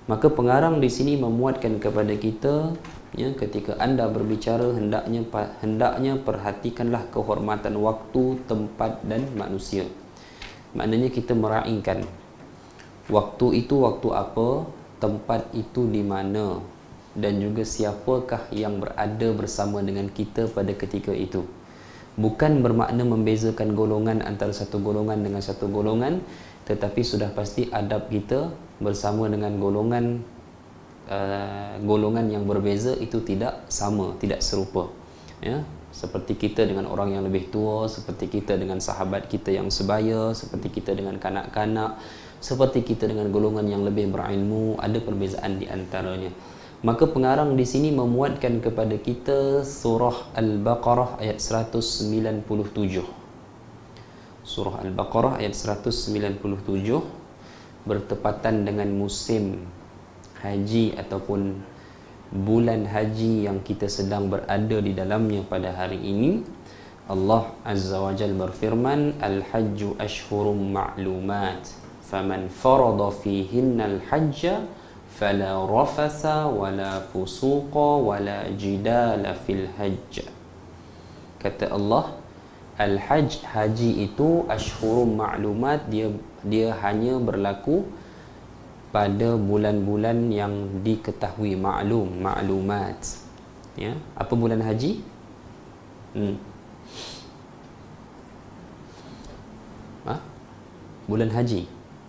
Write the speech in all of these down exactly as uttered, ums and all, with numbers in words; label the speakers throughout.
Speaker 1: Maka pengarang di sini memuatkan kepada kita, ya, ketika anda berbicara hendaknya hendaknya perhatikanlah kehormatan waktu, tempat dan manusia. Maknanya kita meraihkan waktu itu waktu apa, tempat itu di mana, dan juga siapakah yang berada bersama dengan kita pada ketika itu. Bukan bermakna membezakan golongan antara satu golongan dengan satu golongan, tetapi sudah pasti adab kita bersama dengan golongan uh, golongan yang berbeza itu tidak sama, tidak serupa, ya. Seperti kita dengan orang yang lebih tua, seperti kita dengan sahabat kita yang sebaya, seperti kita dengan kanak-kanak, seperti kita dengan golongan yang lebih berilmu, ada perbezaan di antaranya. Maka pengarang di sini memuatkan kepada kita surah Al-Baqarah ayat seratus sembilan puluh tujuh. Surah Al-Baqarah ayat seratus sembilan puluh tujuh bertepatan dengan musim haji ataupun bulan haji yang kita sedang berada di dalamnya pada hari ini. Allah Azza wa Jalla berfirman, Al-Hajju ashhurum ma'lumat, faman farada fihinna al-hajja fala rafasa wala fusuqa wala jidala fil hajj. Kata Allah, al-hajj, haji itu ashhurum ma'lumat, dia dia hanya berlaku pada bulan-bulan yang diketahui, maklum, maklumat. Ya, apa bulan haji? Hmm. Ha? Bulan haji.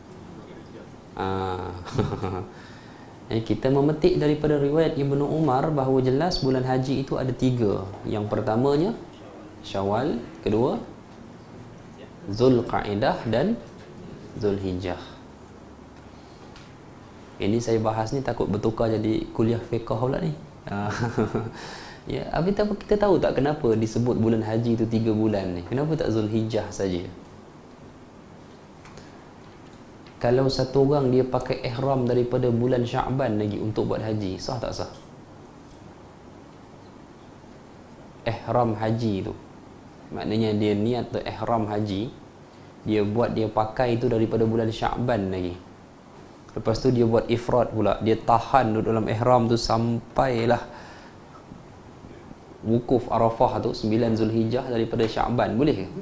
Speaker 1: Ah. Eh, kita memetik daripada riwayat Ibnu Umar bahawa jelas bulan haji itu ada tiga. Yang pertamanya Syawal, kedua Zulqa'dah dan Zulhijjah. Ini saya bahas ni takut bertukar jadi kuliah fiqh pula ni. Ya, tapi kita tahu tak kenapa disebut bulan haji itu tiga bulan ni? Kenapa tak Zulhijjah saja? Kalau satu orang dia pakai ihram daripada bulan Sya'ban lagi untuk buat haji, sah tak sah? Ihram haji tu, maknanya dia niat tu ihram haji, dia buat, dia pakai itu daripada bulan Sya'ban lagi. Lepas tu dia buat ifrad pula, dia tahan tu dalam ihram tu sampailah wukuf Arafah tu sembilan Zulhijjah daripada Sya'ban, boleh ke?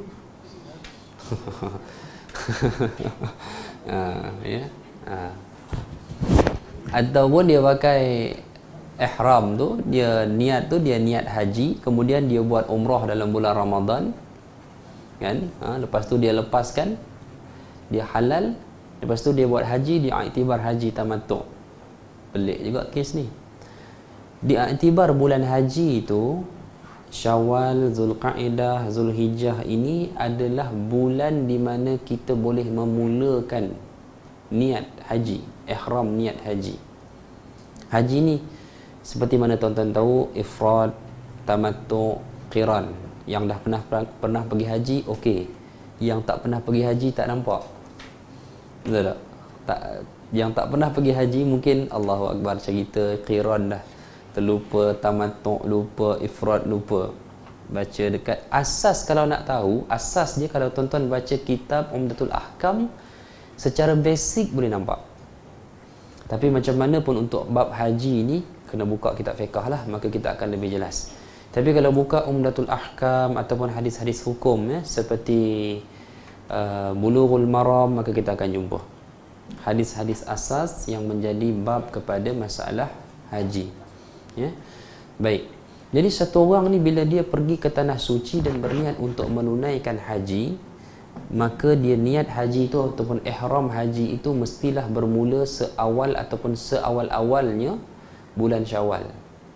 Speaker 1: Ha, ya. Ha. Ataupun dia pakai ihram tu, dia niat tu dia niat haji, kemudian dia buat umrah dalam bulan Ramadan, kan? Ha, lepas tu dia lepaskan, dia halal, lepas tu dia buat haji, dia iktibar haji tamattu'. Pelik juga kes ni. Di iktibar bulan haji itu Syawal, Zulqa'dah, Zulhijjah ini adalah bulan di mana kita boleh memulakan niat haji, ihram niat haji. Haji ni seperti mana tuan-tuan tahu, ifrad, tamattu', qiran. Yang dah pernah pernah pergi haji, okey. Yang tak pernah pergi haji tak nampak. Betul tak? Tak, yang tak pernah pergi haji mungkin Allahu Akbar cerita qiran dah terlupa, tamattu' lupa, ifrad lupa. Baca dekat asas, kalau nak tahu asas dia, kalau tuan-tuan baca kitab Umdatul Ahkam secara basic boleh nampak. Tapi macam mana pun untuk bab haji ni kena buka kitab fiqh lah, maka kita akan lebih jelas. Tapi kalau buka Umdatul Ahkam ataupun hadis-hadis hukum, ya, seperti uh, Bulughul Maram, maka kita akan jumpa hadis-hadis asas yang menjadi bab kepada masalah haji. Ya, baik. Jadi satu orang ni bila dia pergi ke tanah suci dan berniat untuk menunaikan haji, maka dia niat haji itu ataupun ihram haji itu mestilah bermula seawal ataupun seawal-awalnya bulan Syawal.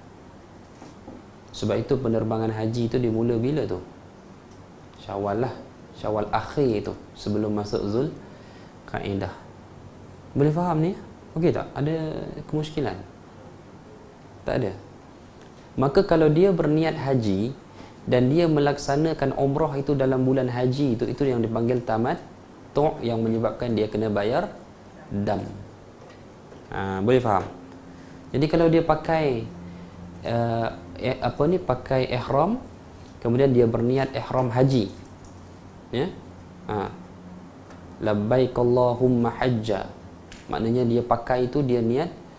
Speaker 1: Sebab itu penerbangan haji itu dimula bila tu? Syawal lah, Syawal akhir itu, sebelum masuk Zulqa'dah. Boleh faham ni? Okey tak? Ada kemusykilan? Tak ada. Maka kalau dia berniat haji dan dia melaksanakan umrah itu dalam bulan haji itu, itu yang dipanggil tamattu', yang menyebabkan dia kena bayar dam. Ha, boleh faham? Jadi kalau dia pakai uh, eh, apa ni, pakai ihram, kemudian dia berniat ihram haji, ya, ha, labbaik Allahumma hajja, maknanya dia pakai itu, dia niat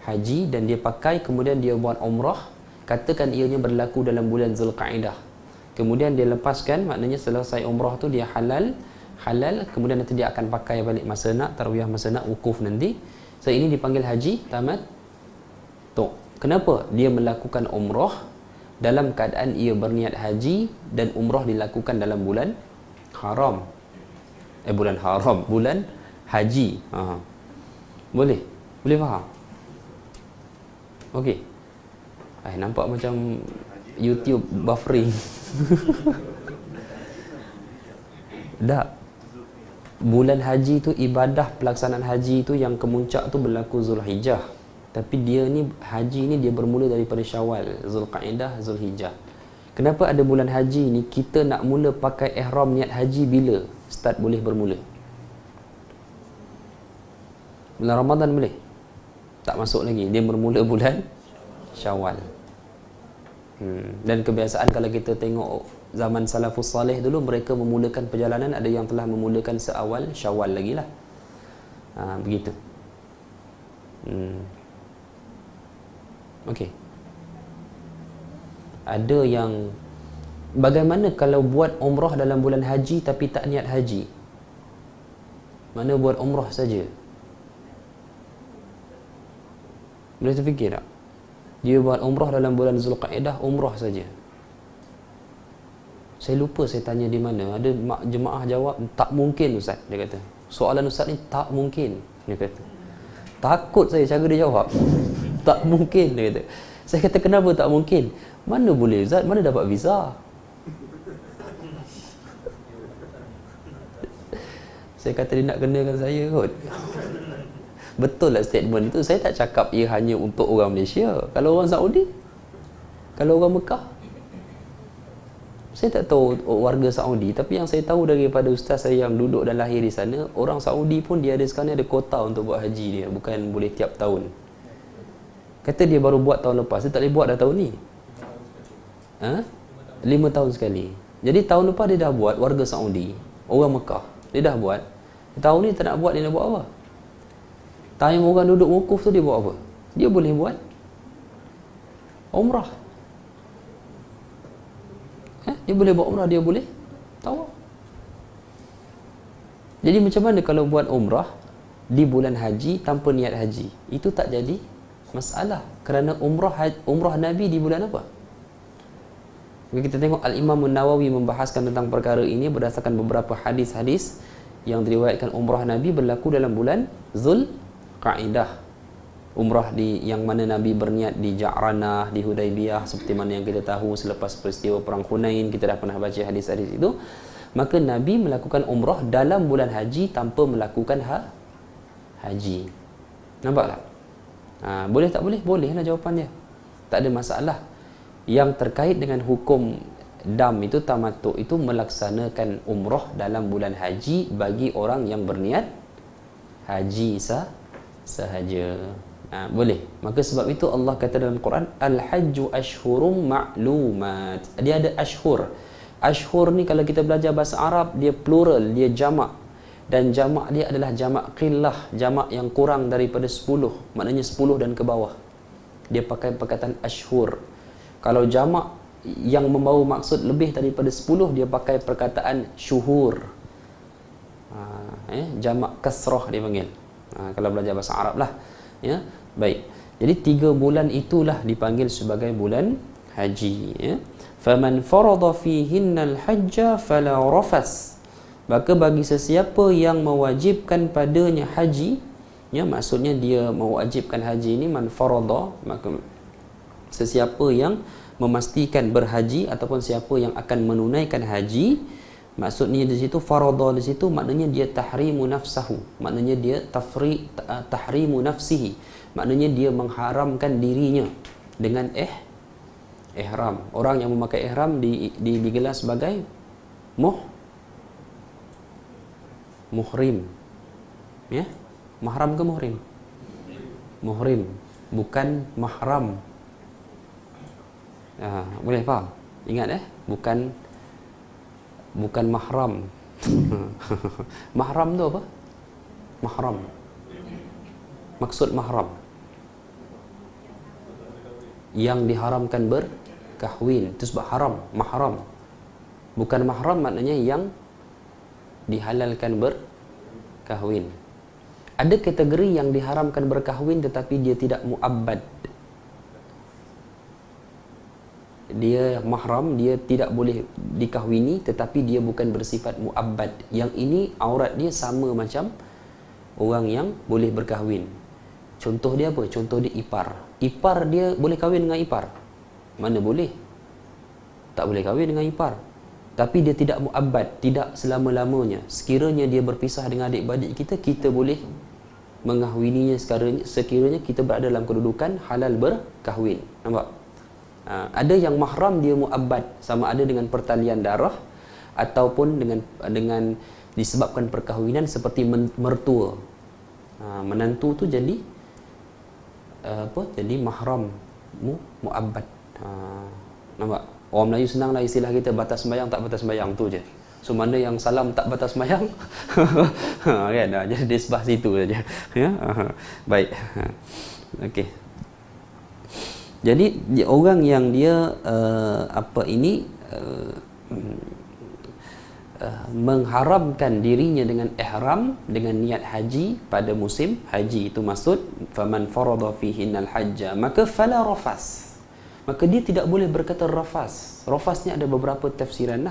Speaker 1: haji dan dia pakai kemudian dia buat umrah, katakan ianya berlaku dalam bulan Zulqa'dah, kemudian dia lepaskan, maknanya selesai umrah tu dia halal halal kemudian nanti dia akan pakai balik masa nak tarwiyah, masa nak wukuf nanti. So ini dipanggil haji tamat tu. Kenapa? Dia melakukan umrah dalam keadaan ia berniat haji dan umrah dilakukan dalam bulan haram. Eh bulan haram, bulan haji. Ha. Boleh? Boleh faham? Okey. Eh nampak macam YouTube buffering. Tak. Bulan haji tu, ibadah pelaksanaan haji tu yang kemuncak tu berlaku Zulhijjah. Tapi dia ni haji ni dia bermula daripada Syawal, Zulqa'dah, Zulhijjah. Kenapa ada bulan haji ni? Kita nak mula pakai ihram niat haji bila start boleh bermula? Bulan Ramadan boleh? Tak masuk lagi. Dia bermula bulan Syawal. Hmm. Dan kebiasaan kalau kita tengok zaman salafus salih dulu, mereka memulakan perjalanan, ada yang telah memulakan seawal Syawal lagi lah. Ha, begitu. Hmm. Okey. Ada yang bagaimana kalau buat umrah dalam bulan haji tapi tak niat haji? Mana buat umrah saja? Boleh terfikir tak? Dia buat umrah dalam bulan Zulqa'dah, umrah saja. Saya lupa saya tanya di mana. Ada jemaah jawab, tak mungkin Ustaz, dia kata. Soalan Ustaz ni tak mungkin, dia kata. Takut saya cara dia jawab. Tak mungkin, dia kata. Saya kata kenapa tak mungkin? Mana boleh Ustaz, mana dapat visa? Saya kata dia nak kenakan saya kot. Betul lah statement itu. Saya tak cakap ia hanya untuk orang Malaysia. Kalau orang Saudi, kalau orang Mekah, saya tak tahu warga Saudi, tapi yang saya tahu daripada ustaz saya yang duduk dan lahir di sana, orang Saudi pun dia ada sekarang ada kota untuk buat haji dia, bukan boleh tiap tahun. Kata dia baru buat tahun lepas, dia tak boleh buat dah tahun ni. Ha? Lima tahun sekali. Jadi tahun lepas dia dah buat, warga Saudi, orang Mekah, dia dah buat. Tahun ni tak nak buat, dia nak buat apa? Time orang duduk wukuf tu dia buat apa? Dia boleh buat umrah. Eh? Dia boleh buat umrah, dia boleh tawaf. Jadi macam mana kalau buat umrah di bulan haji tanpa niat haji? Itu tak jadi masalah. Kerana umrah umrah Nabi di bulan apa? Kita tengok Al-Imam Nawawi membahaskan tentang perkara ini berdasarkan beberapa hadis-hadis yang diriwayatkan umrah Nabi berlaku dalam bulan Zulqa'dah. Umrah di yang mana Nabi berniat di Ja'ranah, di Hudaibiyah, seperti mana yang kita tahu selepas peristiwa perang Hunain, kita dah pernah baca hadis-hadis itu. Maka Nabi melakukan umrah dalam bulan haji tanpa melakukan ha haji. Nampak tak? Ha, boleh tak boleh? Boleh lah jawapannya. Tak ada masalah. Yang terkait dengan hukum dam itu, tamattu itu melaksanakan umrah dalam bulan haji bagi orang yang berniat haji sah sahaja. Ha, boleh. Maka sebab itu Allah kata dalam Quran, Al-Hajju ashhurum ma'lumat. Dia ada ashhur. Ashhur ni kalau kita belajar bahasa Arab, dia plural, dia jamak. Dan jamak dia adalah jamak qillah, jamak yang kurang daripada sepuluh. Maknanya sepuluh dan ke bawah. Dia pakai perkataan ashhur. Kalau jamak yang membawa maksud lebih daripada sepuluh, dia pakai perkataan syuhur. Ha, eh, jamak kasrah dia panggil. Ha, kalau belajar bahasa Arab lah. Ya, baik. Jadi tiga bulan itulah dipanggil sebagai bulan haji. Ya. Faman farada fihinnal hajja fala rafas. Maka bagi sesiapa yang mewajibkan padanya haji, ya, maksudnya dia mewajibkan haji ini man farada, maka sesiapa yang memastikan berhaji ataupun siapa yang akan menunaikan haji, maksudnya di situ farada di situ maknanya dia tahrimu nafsahu, maknanya dia tafri tahrimu nafsihi, maknanya dia mengharamkan dirinya dengan eh ihram. Orang yang memakai ihram di, di digelar sebagai muh muhrim. Ya? Mahram ke muhrim? Muhrim, bukan mahram. Ha, boleh faham? Ingat eh, bukan bukan mahram. Mahram tu apa? Mahram. Maksud mahram. yang diharamkan berkahwin. Itu sebab haram, mahram. Bukan mahram maknanya yang dihalalkan berkahwin. Ada kategori yang diharamkan berkahwin tetapi dia tidak muabbad. Dia mahram, dia tidak boleh dikahwini tetapi dia bukan bersifat muabbad. Yang ini aurat dia sama macam orang yang boleh berkahwin. Contoh dia apa? Contoh dia ipar. Ipar dia boleh kahwin dengan ipar? Mana boleh? Tak boleh kahwin dengan ipar. Tapi dia tidak muabbad, tidak selama-lamanya. Sekiranya dia berpisah dengan adik-beradik kita, kita boleh mengahwininya sekiranya, sekiranya kita berada dalam kedudukan halal berkahwin. Nampak? Ha, ada yang mahram dia muabbad, sama ada dengan pertalian darah ataupun dengan dengan disebabkan perkahwinan seperti mertua. Ha, menantu tu jadi uh, apa? Jadi mahram mu muabbad. Ha, nampak? Orang Melayu senang lah istilah kita, batas sembahyang tak batas sembahyang tu je. So mana yang salam tak batas sembahyang ha, kan? Ha, jadi dia sebah situ saja. Ya? Ha, baik. Ha. Okey. Jadi orang yang dia uh, apa ini uh, uh, mengharamkan dirinya dengan ihram dengan niat haji pada musim haji, itu maksud faman farada fihinnal hajja maka fala rafas. Maka dia tidak boleh berkata rafas. Rafas ni ada beberapa tafsiran lah.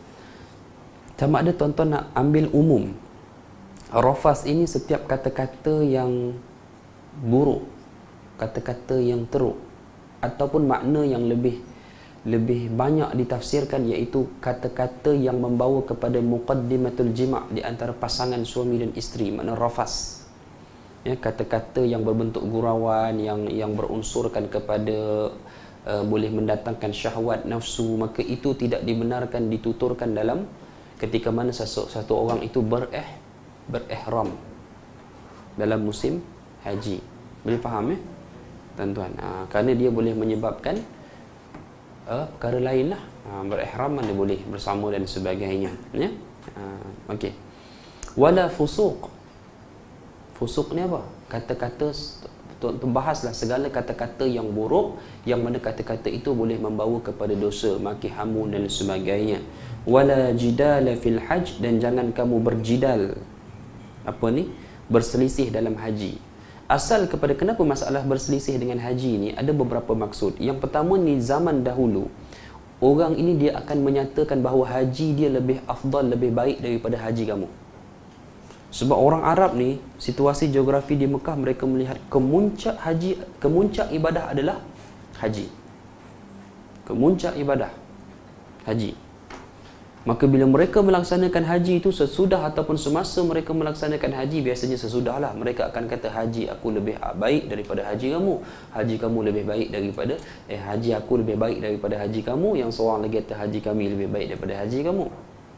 Speaker 1: Sama ada tuan-tuan nak ambil umum. Rafas ini setiap kata-kata yang buruk, kata-kata yang teruk, ataupun makna yang lebih lebih banyak ditafsirkan, iaitu kata-kata yang membawa kepada muqaddimatul jima' di antara pasangan suami dan isteri, makna rafas. Ya, kata-kata yang berbentuk gurauan, yang yang berunsurkan kepada uh, boleh mendatangkan syahwat nafsu, maka itu tidak dibenarkan dituturkan dalam ketika mana satu, satu orang itu bereh berihram dalam musim haji. Boleh faham ya tuan-tuan? Ha, kerana dia boleh menyebabkan uh, perkara lain lah. Ha, berihram mana boleh bersama dan sebagainya. Ya? Ha, okey. Wala fusuq. Fusuq ni apa? Kata-kata, tuan-tuan bahaslah segala kata-kata yang buruk, yang mana kata-kata itu boleh membawa kepada dosa, maki hamun dan sebagainya. Wala jidala fil hajj, dan jangan kamu berjidal, apa ni, berselisih dalam haji. Asal kepada kenapa masalah berselisih dengan haji ni ada beberapa maksud. Yang pertama ni, zaman dahulu orang ini dia akan menyatakan bahawa haji dia lebih afdal, lebih baik daripada haji kamu. Sebab orang Arab ni, situasi geografi di Mekah, mereka melihat kemuncak haji, kemuncak ibadah adalah haji. Kemuncak ibadah haji. Maka bila mereka melaksanakan haji itu sesudah ataupun semasa mereka melaksanakan haji, biasanya sesudahlah, mereka akan kata haji aku lebih baik daripada haji kamu, haji kamu lebih baik daripada eh haji aku lebih baik daripada haji kamu, yang seorang lagi kata haji kami lebih baik daripada haji kamu.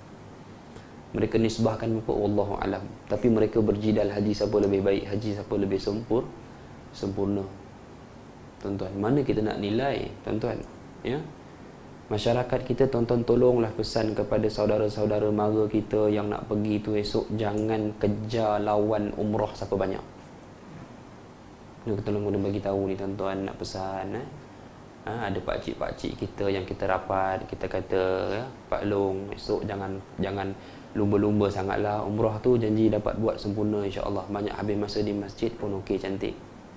Speaker 1: Mereka nisbahkan apa? Wallahu alam. Tapi mereka berjidal haji siapa lebih baik, haji siapa lebih sempur sempurna. Tuan-tuan, mana kita nak nilai, tuan-tuan? Ya. Masyarakat kita, tuan-tuan, tolonglah pesan kepada saudara-saudara mara kita yang nak pergi tu esok, jangan kejar lawan umrah siapa banyak. Kita tolong kena bagi tahu ni, tuan-tuan, nak pesan eh. Ha, ada pakcik-pakcik kita yang kita rapat, kita kata ya, Pak Long, esok jangan jangan lumba-lumba sangatlah, umrah tu janji dapat buat sempurna insya-Allah, banyak habis masa di masjid pun okey, cantik.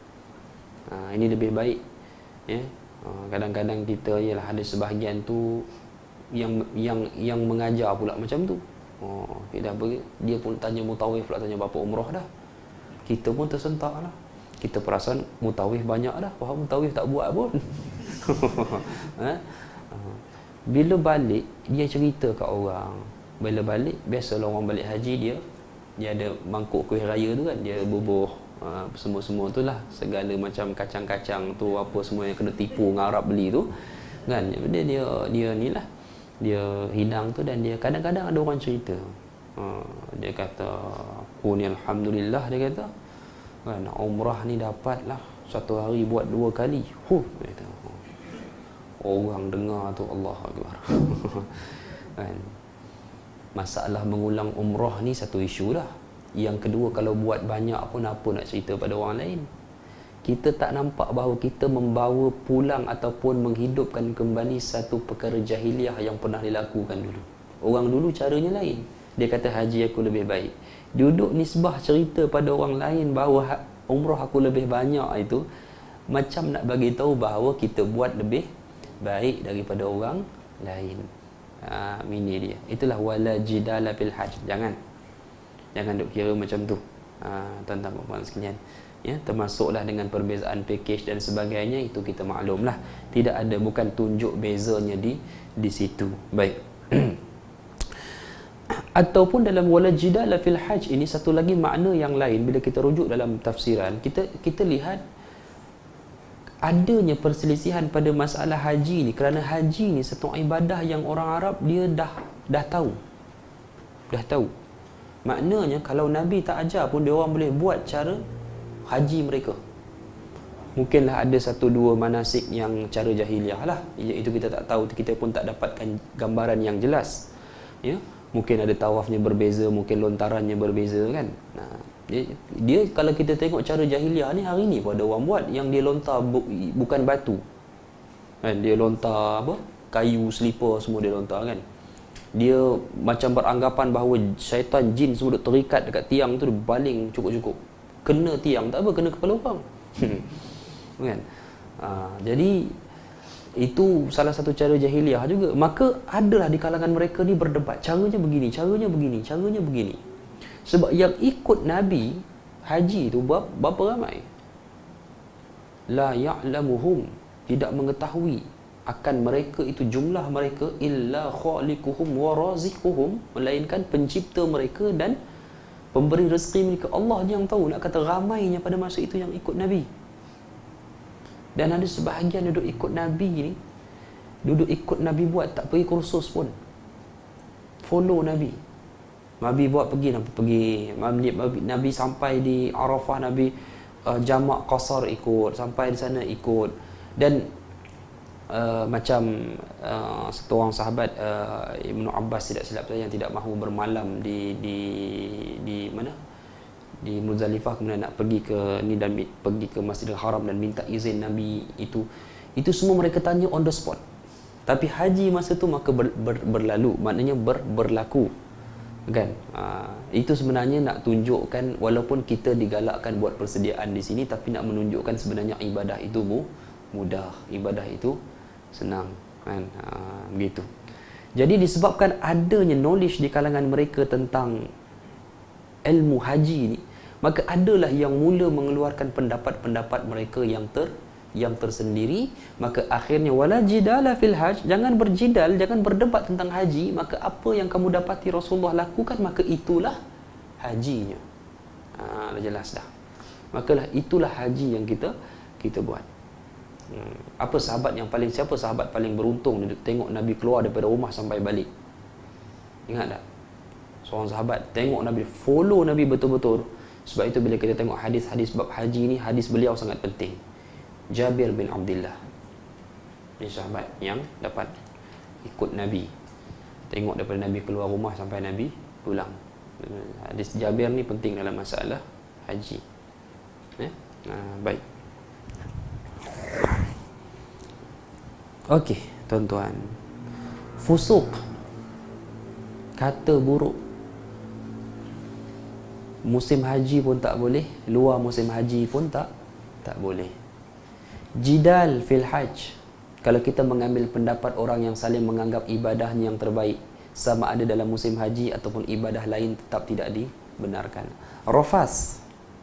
Speaker 1: Ha, ini lebih baik ya. Kadang-kadang kita ialah ada sebahagian tu yang yang yang mengajar pula macam tu. Oh, dia dah pergi, dia pun tanya mutawif pula, tanya berapa umrah dah. Kita pun tersentak lah. Kita perasan mutawif banyak dah, faham mutawif tak buat pun. Ha? Bila balik dia cerita kat orang. Bila balik, biasalah orang balik haji dia dia ada mangkuk kuih raya tu kan, dia bubuh Uh, semua-semua tu lah, segala macam kacang-kacang tu, apa semua yang kena tipu dengan Arab beli tu kan, dia dia dia ni lah, dia hidang tu. Dan dia kadang-kadang ada orang cerita, uh, dia kata aku ni alhamdulillah, dia kata kan, umrah ni dapat lah satu hari buat dua kali. Huh, dia kata. Orang dengar tu Allah Akbar. Kan, masalah mengulang umrah ni satu isu lah. Yang kedua, kalau buat banyak pun apa nak cerita pada orang lain. kita tak nampak bahawa kita membawa pulang ataupun menghidupkan kembali satu perkara jahiliah yang pernah dilakukan dulu. Orang dulu caranya lain. Dia kata haji aku lebih baik. Duduk nisbah cerita pada orang lain bahawa umrah aku lebih banyak, itu macam nak bagi tahu bahawa kita buat lebih baik daripada orang lain. Ha, ini dia. Itulah wala jidala fil hajj. Jangan. Jangan duk kira macam tu. Ha, tuan-tuan dan puan sekalian. Ya, termasuklah dengan perbezaan package dan sebagainya, itu kita maklumlah. Tidak ada, bukan tunjuk bezanya di di situ. Baik. Ataupun dalam wala jidala fil hajj ini satu lagi makna yang lain bila kita rujuk dalam tafsiran, kita kita lihat adanya perselisihan pada masalah haji ni, kerana haji ni satu ibadah yang orang Arab dia dah dah tahu. Dah tahu. Maknanya kalau Nabi tak ajar pun dia orang boleh buat cara haji mereka. Mungkinlah ada satu dua manasik yang cara jahiliah lah, itu kita tak tahu, kita pun tak dapatkan gambaran yang jelas. Ya, mungkin ada tawafnya berbeza, mungkin lontarannya berbeza kan. Nah, dia, dia kalau kita tengok cara jahiliah ni hari ni pun ada orang buat yang dia lontar bu, bukan batu. Kan, dia lontar apa? Kayu, selipar semua dia lontar kan. Dia macam beranggapan bahawa syaitan, jin semua duk terikat dekat tiang tu, dia baling cukup-cukup. Kena tiang tak apa, kena kepala orang. Kan? Ha, jadi itu salah satu cara jahiliah juga. Maka adalah di kalangan mereka ni berdebat, caranya begini, caranya begini, caranya begini. Sebab yang ikut Nabi haji tu berapa, berapa ramai? La ya'lamuhum, tidak mengetahui akan mereka itu, jumlah mereka, illa khaliquhum wa raziquhum, melainkan pencipta mereka dan pemberi rezeki mereka. Allah yang tahu. Nak kata ramainya pada masa itu yang ikut Nabi. Dan ada sebahagian duduk ikut Nabi ni, duduk ikut Nabi buat, tak pergi kursus pun, follow Nabi. Nabi buat pergi, Nabi pergi. Nabi, Nabi, Nabi sampai di Arafah, Nabi uh, jamak qasar ikut, sampai di sana ikut. Dan uh, macam uh, satu orang sahabat, uh, Ibnu Abbas tidak silap saya, yang tidak mahu bermalam di di di mana? Di Muzdalifah, kemudian nak pergi ke ni dan pergi ke Masjidil Haram dan minta izin Nabi, itu itu semua mereka tanya on the spot. Tapi haji masa tu maka ber, ber, berlalu, maknanya ber, berlaku. Kan? Ha, itu sebenarnya nak tunjukkan, walaupun kita digalakkan buat persediaan di sini, tapi nak menunjukkan sebenarnya ibadah itu mu, mudah, ibadah itu senang. Kan? Ha, begitu. Jadi disebabkan adanya knowledge di kalangan mereka tentang ilmu haji ni, maka adalah yang mula mengeluarkan pendapat-pendapat mereka yang ter yang tersendiri. Maka akhirnya wala jidala fil hajj, jangan berjidal, jangan berdebat tentang haji. Maka apa yang kamu dapati Rasulullah lakukan, maka itulah hajinya. Ha, dah jelas dah. Makalah itulah haji yang kita kita buat. Hmm. Apa sahabat yang paling siapa sahabat paling beruntung dia tengok Nabi keluar daripada rumah sampai balik? Ingat tak? Seorang sahabat tengok Nabi, follow Nabi betul-betul. Sebab itu bila kita tengok hadis-hadis bab haji ni, hadis beliau sangat penting. Jabir bin Abdullah, ini sahabat yang dapat ikut Nabi, tengok daripada Nabi keluar rumah sampai Nabi pulang. Hadis Jabir ni penting dalam masalah haji. Eh? Nah, baik. Okey, tuan-tuan. Fusuq, kata buruk. Musim haji pun tak boleh, luar musim haji pun tak tak boleh. Jidal fil hajj, kalau kita mengambil pendapat orang yang saling menganggap ibadahnya yang terbaik, sama ada dalam musim haji ataupun ibadah lain, tetap tidak dibenarkan. Rafas,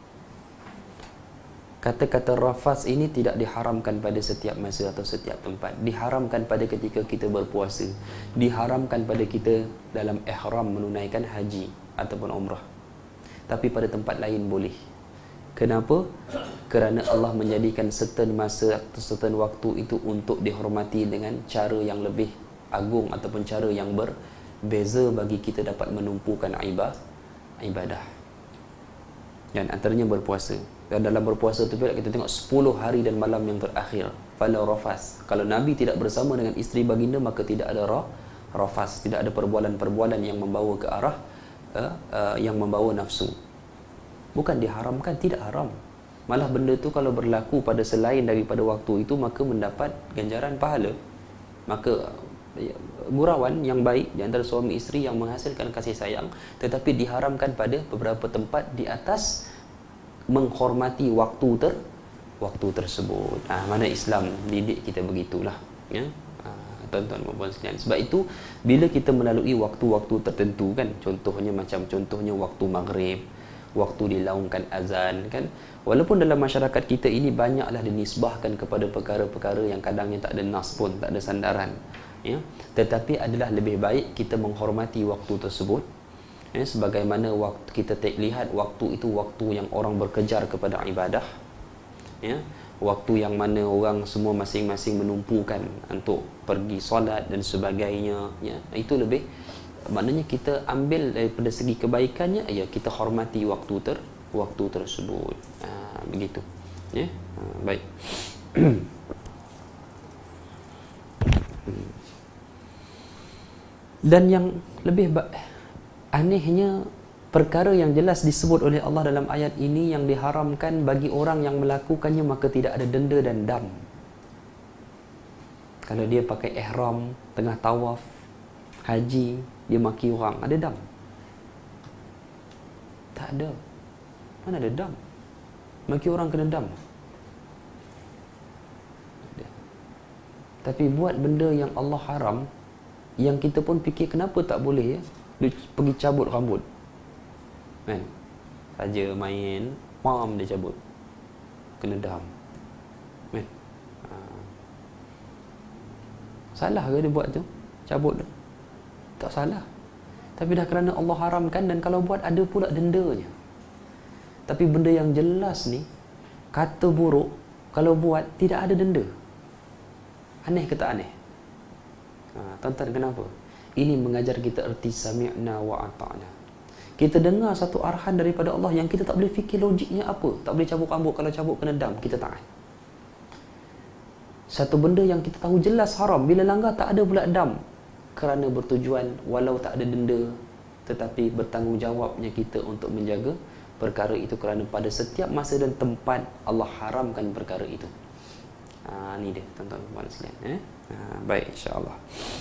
Speaker 1: kata-kata rafas ini tidak diharamkan pada setiap masa atau setiap tempat. Diharamkan pada ketika kita berpuasa, diharamkan pada kita dalam ihram menunaikan haji ataupun umrah. Tapi pada tempat lain boleh. Kenapa? Kerana Allah menjadikan certain masa atau certain waktu itu untuk dihormati dengan cara yang lebih agung ataupun cara yang berbeza bagi kita dapat menumpukan ibadah. Dan antaranya berpuasa. Dan dalam berpuasa itu kita tengok sepuluh hari dan malam yang terakhir. Fala rafas. Kalau Nabi tidak bersama dengan isteri baginda, maka tidak ada rafas, tidak ada perbualan-perbualan yang membawa ke arah uh, uh, yang membawa nafsu. Bukan diharamkan, tidak haram. Malah benda tu kalau berlaku pada selain daripada waktu itu, maka mendapat ganjaran pahala. Maka gurauan yang baik di antara suami isteri yang menghasilkan kasih sayang, tetapi diharamkan pada beberapa tempat di atas menghormati waktu ter waktu tersebut. Ha, mana Islam didik kita begitulah, ya. Ha, tuan-tuan dan puan sekalian. Sebab itu bila kita melalui waktu-waktu tertentu kan, contohnya macam contohnya waktu maghrib, waktu dilaungkan azan kan, walaupun dalam masyarakat kita ini banyaklah dinisbahkan kepada perkara-perkara yang kadangnya tak ada nas pun, tak ada sandaran, ya, tetapi adalah lebih baik kita menghormati waktu tersebut, ya, sebagaimana waktu kita lihat waktu itu waktu yang orang berkejar kepada ibadah, ya, waktu yang mana orang semua masing-masing menumpukan untuk pergi solat dan sebagainya, ya, itu lebih, maknanya kita ambil daripada segi kebaikannya, ya, kita hormati waktu ter waktu tersebut. Ha, begitu, ya. Ha, baik. Dan yang lebih anehnya, perkara yang jelas disebut oleh Allah dalam ayat ini yang diharamkan bagi orang yang melakukannya, maka tidak ada denda dan dam. Kalau dia pakai ihram tengah tawaf haji, dia maki orang, ada dam? Tak ada. Mana ada dam? Maki orang kena dam? Ada. Tapi buat benda yang Allah haram, yang kita pun fikir kenapa tak boleh, ya? Dia pergi cabut rambut, kan? Saja main, pam dia cabut, kena dam, kan? Ha. Salah ke dia buat tu? Cabut tu? Tak salah. Tapi dah kerana Allah haramkan, dan kalau buat ada pula dendanya. Tapi benda yang jelas ni, kata buruk, kalau buat tidak ada denda. Aneh ke tak aneh? Ha, tuan-tuan, kenapa? Ini mengajar kita erti sami'na wa ata'na. Kita dengar satu arahan daripada Allah yang kita tak boleh fikir logiknya apa. Tak boleh cabut rambut, kalau cabut kena dam, kita taat. Satu benda yang kita tahu jelas haram, bila langgar tak ada pula dam, kerana bertujuan walau tak ada denda, tetapi bertanggungjawabnya kita untuk menjaga perkara itu, kerana pada setiap masa dan tempat Allah haramkan perkara itu. Ha, ni dia tuan-tuan dan puan sekalian, eh? Ha, baik, insya-Allah.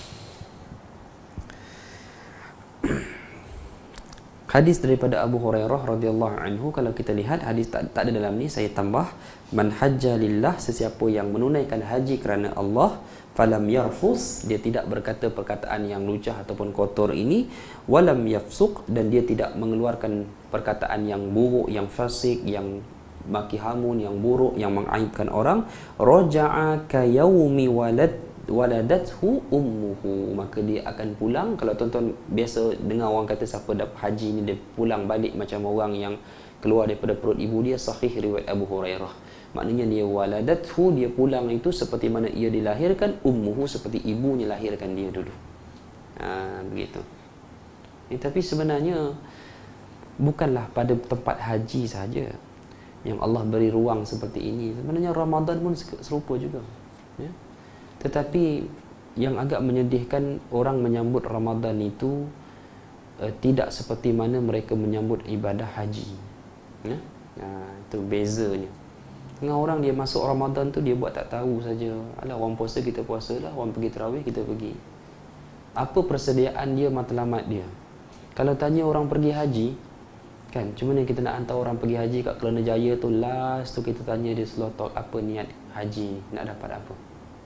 Speaker 1: Hadis daripada Abu Hurairah radhiyallahu anhu, kalau kita lihat hadis tak, tak ada dalam ni, saya tambah, man hajja lillah, sesiapa yang menunaikan haji kerana Allah, falam yarfus, dia tidak berkata perkataan yang lucah ataupun kotor ini, walam yafsuq, dan dia tidak mengeluarkan perkataan yang buruk, yang fasik, yang maki hamun, yang buruk, yang mengaibkan orang, raja'a ka yaumi walad waladathu ummuhu, maka dia akan pulang. Kalau tuan-tuan biasa dengar orang kata siapa dah haji ni dia pulang balik macam orang yang keluar daripada perut ibu dia, sahih riwayat Abu Hurairah. Maknanya dia waladathu, dia pulang itu seperti mana ia dilahirkan, ummuhu seperti ibunya lahirkan dia dulu. Ha, begitu. Eh, tapi sebenarnya bukanlah pada tempat haji saja yang Allah beri ruang seperti ini. Sebenarnya Ramadan pun serupa juga, ya? Tetapi yang agak menyedihkan, orang menyambut Ramadan itu uh, tidak seperti mana mereka menyambut ibadah haji, ya? Uh, itu bezanya. Dengan orang dia masuk Ramadan tu dia buat tak tahu saja. Alah, orang puasa kita puasa lah, orang pergi tarawih kita pergi. Apa persediaan dia, matlamat dia? Kalau tanya orang pergi haji, kan, cuma ni kita nak hantar orang pergi haji kat Kelana Jaya tu, last tu kita tanya dia slow talk, apa niat haji, nak dapat apa?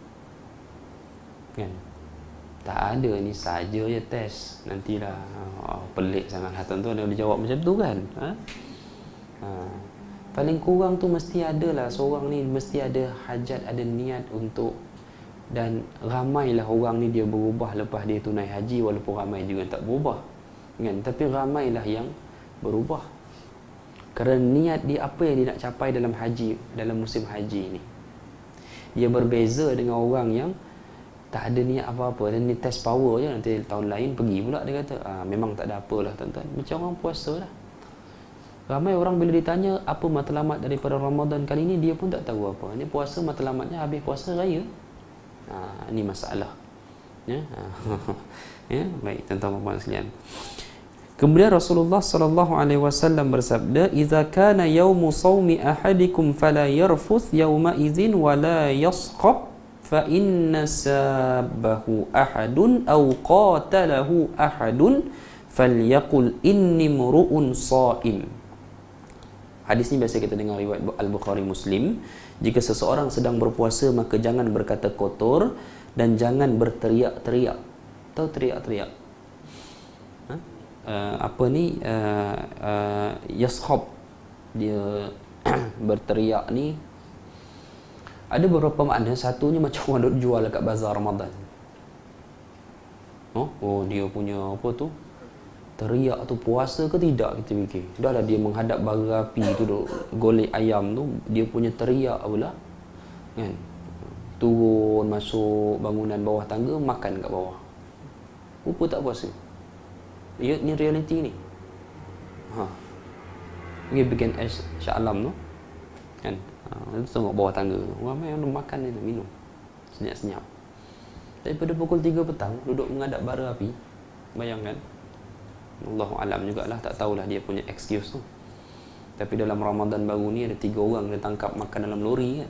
Speaker 1: Kan? Tak ada, ni saja je test. Nantilah, oh, pelik sangatlah tuan-tuan dia boleh jawab macam tu kan? Ha? Ha. Paling kurang tu mesti ada lah, seorang ni mesti ada hajat, ada niat untuk, dan ramailah orang ni dia berubah lepas dia tunai haji, walaupun ramai juga tak berubah, kan? Tapi ramailah yang berubah kerana niat dia, apa yang dia nak capai dalam haji, dalam musim haji ni. Dia berbeza dengan orang yang tak ada niat apa-apa, dan ni test power je, nanti tahun lain pergi pula dia kata, ah, memang tak ada apalah tuan-tuan. Macam orang puasa lah. Ramai orang bila ditanya apa matlamat daripada Ramadan kali ni, dia pun tak tahu apa. Ni puasa matlamatnya habis puasa raya. Ha, ni masalah. Ya, ya, baik tuan-tuan dan puan sekalian. Kemudian Rasulullah sallallahu alaihi wasallam bersabda, "Idza kana yaumu shaumi ahadikum fala yarfuth yauma idzin wala yaskhab fa inna sabahu ahadun aw qatalahu ahadun falyaqul inni mur'un shaim." Hadis ni biasa kita dengar riwayat Al-Bukhari Muslim. Jika seseorang sedang berpuasa maka jangan berkata kotor dan jangan berteriak-teriak. Tahu teriak-teriak? Ha? Uh, apa ni uh, uh, yaskhab, dia berteriak ni ada beberapa makna. Satunya macam orang duk jual dekat bazar Ramadan. Oh, oh dia punya apa tu? Teriak tu puasa ke tidak, kita fikir. Dah lah dia menghadap bara api tu duk golek ayam tu, dia punya teriak pula. Kan? Turun masuk bangunan bawah tangga, makan kat bawah. Rupa tak puasa. Ya, ni realiti ni. Ha. Pergi bikin es Shah Alam tu. Kan? Ha, tu tengok bawah tangga. Ramai yang makan ni, minum. Senyap-senyap. Daripada pukul tiga petang, duduk menghadap bara api. Bayangkan. Allahu alam jugalah, tak tahulah dia punya excuse tu. Tapi dalam Ramadan baru ni ada tiga orang dia tangkap makan dalam lori kan.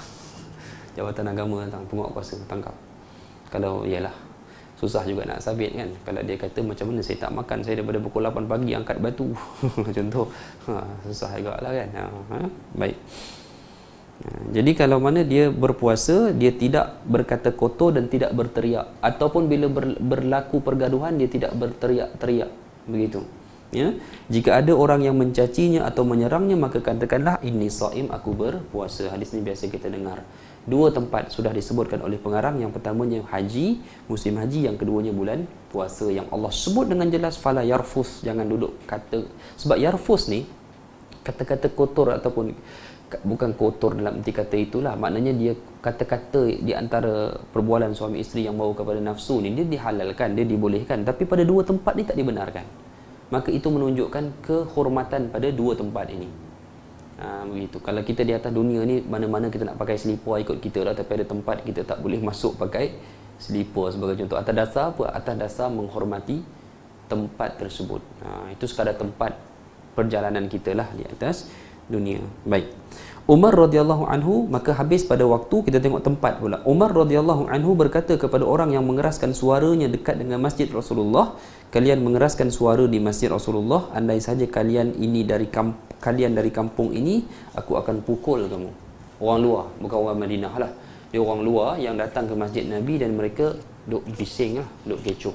Speaker 1: Jabatan Agama datang, penguat kuasa tangkap. Kalau iyalah, susah juga nak sabit kan. Kalau dia kata macam mana saya tak makan, saya daripada pukul lapan pagi angkat batu. Contoh, ha, susah juga lah kan. Ha, ha? Baik. Ha, jadi kalau mana dia berpuasa, dia tidak berkata kotor dan tidak berteriak. Ataupun bila ber, berlaku pergaduhan, dia tidak berteriak-teriak. Begitu. Ya? Jika ada orang yang mencacinya atau menyerangnya, maka katakanlah ini shaim, aku berpuasa. Hadis ni biasa kita dengar. Dua tempat sudah disebutkan oleh pengarang. Yang pertamanya haji, musim haji. Yang keduanya bulan puasa, yang Allah sebut dengan jelas fala yarfus, jangan duduk kata. Sebab yarfus ni kata-kata kotor ataupun bukan kotor dalam arti kata itulah, maknanya dia kata-kata di antara perbualan suami isteri yang bawa kepada nafsu ni, dia dihalalkan, dia dibolehkan, tapi pada dua tempat ni tak dibenarkan. Maka itu menunjukkan kehormatan pada dua tempat ini. Ha, begitu. Kalau kita di atas dunia ni, mana-mana kita nak pakai selipar ikut kita lah, tapi ada tempat kita tak boleh masuk pakai selipar sebagai contoh. Atas dasar apa? Atas dasar menghormati tempat tersebut. Ha, itu sekadar tempat perjalanan kita lah di atas dunia. Baik. Umar radhiyallahu anhu, maka habis pada waktu, kita tengok tempat pula. Umar radhiyallahu anhu berkata kepada orang yang mengeraskan suaranya dekat dengan masjid Rasulullah, kalian mengeraskan suara di masjid Rasulullah, andai saja kalian ini dari kamp- kalian dari kampung ini, aku akan pukul kamu. Orang luar, bukan orang Madinah lah. Dia orang luar yang datang ke masjid Nabi dan mereka duk bising lah, duk kecoh.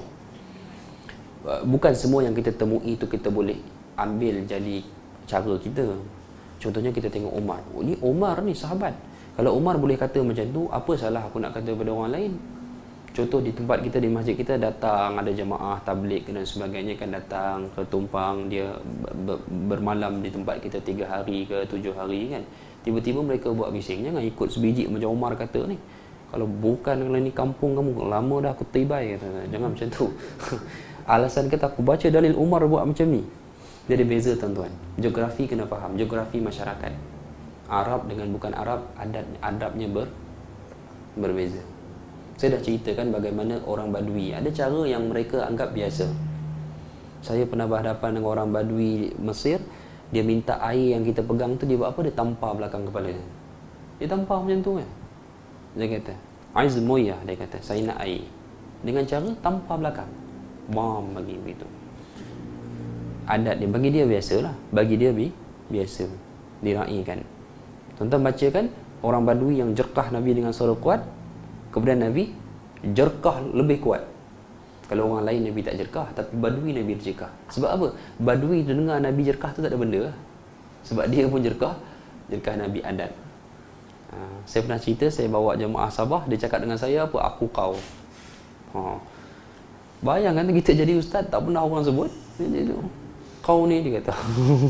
Speaker 1: Bukan semua yang kita temui itu kita boleh ambil jadi cara kita. Contohnya kita tengok Umar. Oh, ni Umar ni sahabat. Kalau Umar boleh kata macam tu, apa salah aku nak kata pada orang lain? Contoh di tempat kita, di masjid kita datang ada jemaah tabligh dan sebagainya kan, datang ke tumpang, dia ber- bermalam di tempat kita tiga hari ke tujuh hari kan. Tiba-tiba mereka buat bising, jangan ikut sebiji macam Umar kata ni. Kalau bukan, kalau ni kampung kamu, lama dah aku tibai kata. Jangan macam tu. Alasan kata aku baca dalil Umar buat macam ni. Jadi beza tuan-tuan. Geografi kena faham, geografi masyarakat. Arab dengan bukan Arab, adat adabnya ber, berbeza. Saya dah ceritakan bagaimana orang Badui, ada cara yang mereka anggap biasa. Saya pernah berhadapan dengan orang Badui Mesir, dia minta air yang kita pegang tu, dia buat apa? Dia tampar belakang kepala dia. Dia tampar macam tu kan. Dia kata, "Aiz moyah," dia kata, "saya nak air." Dengan cara tampar belakang. Bam bagi begitu. Adat dia, bagi dia biasalah, bagi dia bi biasa diraikan. Tuan-tuan bacakan orang Badui yang jerkah Nabi dengan suara kuat, kemudian Nabi jerkah lebih kuat. Kalau orang lain Nabi tak jerkah, tapi Badui Nabi jerkah. Sebab apa? Badui dengar Nabi jerkah tu tak ada benda. Sebab dia pun jerkah, jerkah Nabi adat. Ha, saya pernah cerita, saya bawa jemaah Sabah, dia cakap dengan saya apa? Aku kau. Ha. Bayangkan kita jadi ustaz, tak pernah orang sebut jadi tu. Kau ni, dia kata.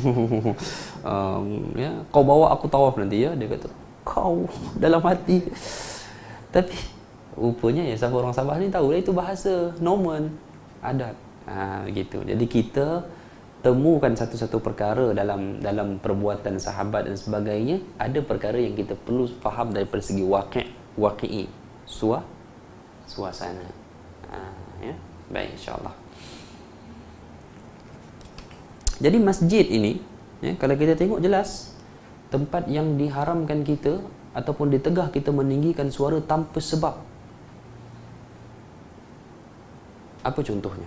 Speaker 1: um, ya, kau bawa aku tawaf nanti ya, dia kata. Kau dalam hati. Tapi rupanya ya siapa orang Sabah ni tahu lah itu bahasa normal, adat. Ha, gitu. Jadi kita temukan satu-satu perkara dalam dalam perbuatan sahabat dan sebagainya, ada perkara yang kita perlu faham daripada segi waqi' waqi'i, suah suasana. Ha, ya. Baik, insya-Allah. Jadi masjid ini, ya, kalau kita tengok jelas tempat yang diharamkan kita ataupun ditegah kita meninggikan suara tanpa sebab. Apa contohnya?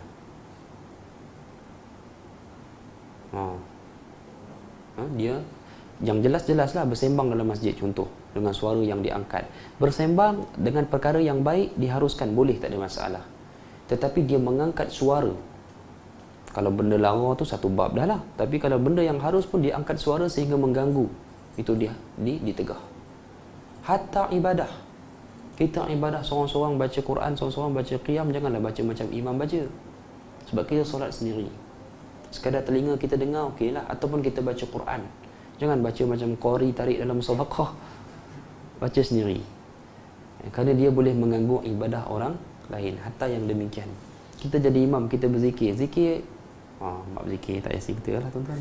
Speaker 1: Ha. Ha, dia yang jelas-jelaslah bersembang dalam masjid, contoh dengan suara yang diangkat. Bersembang dengan perkara yang baik diharuskan, boleh, tak ada masalah. Tetapi dia mengangkat suara, kalau benda lara tu satu bab dah lah. Tapi kalau benda yang harus pun dia angkat suara sehingga mengganggu, itu dia di, ditegah. Hatta ibadah, kita ibadah seorang-seorang baca Quran, seorang-seorang baca qiyam, janganlah baca macam imam baca. Sebab kita solat sendiri, sekadar telinga kita dengar, okey lah. Ataupun kita baca Quran, jangan baca macam qari tarik dalam musabaqah, baca sendiri, kerana dia boleh mengganggu ibadah orang lain. Hatta yang demikian, kita jadi imam, kita berzikir, zikir, ah, bab zikir tak payah cerita lah tuan-tuan.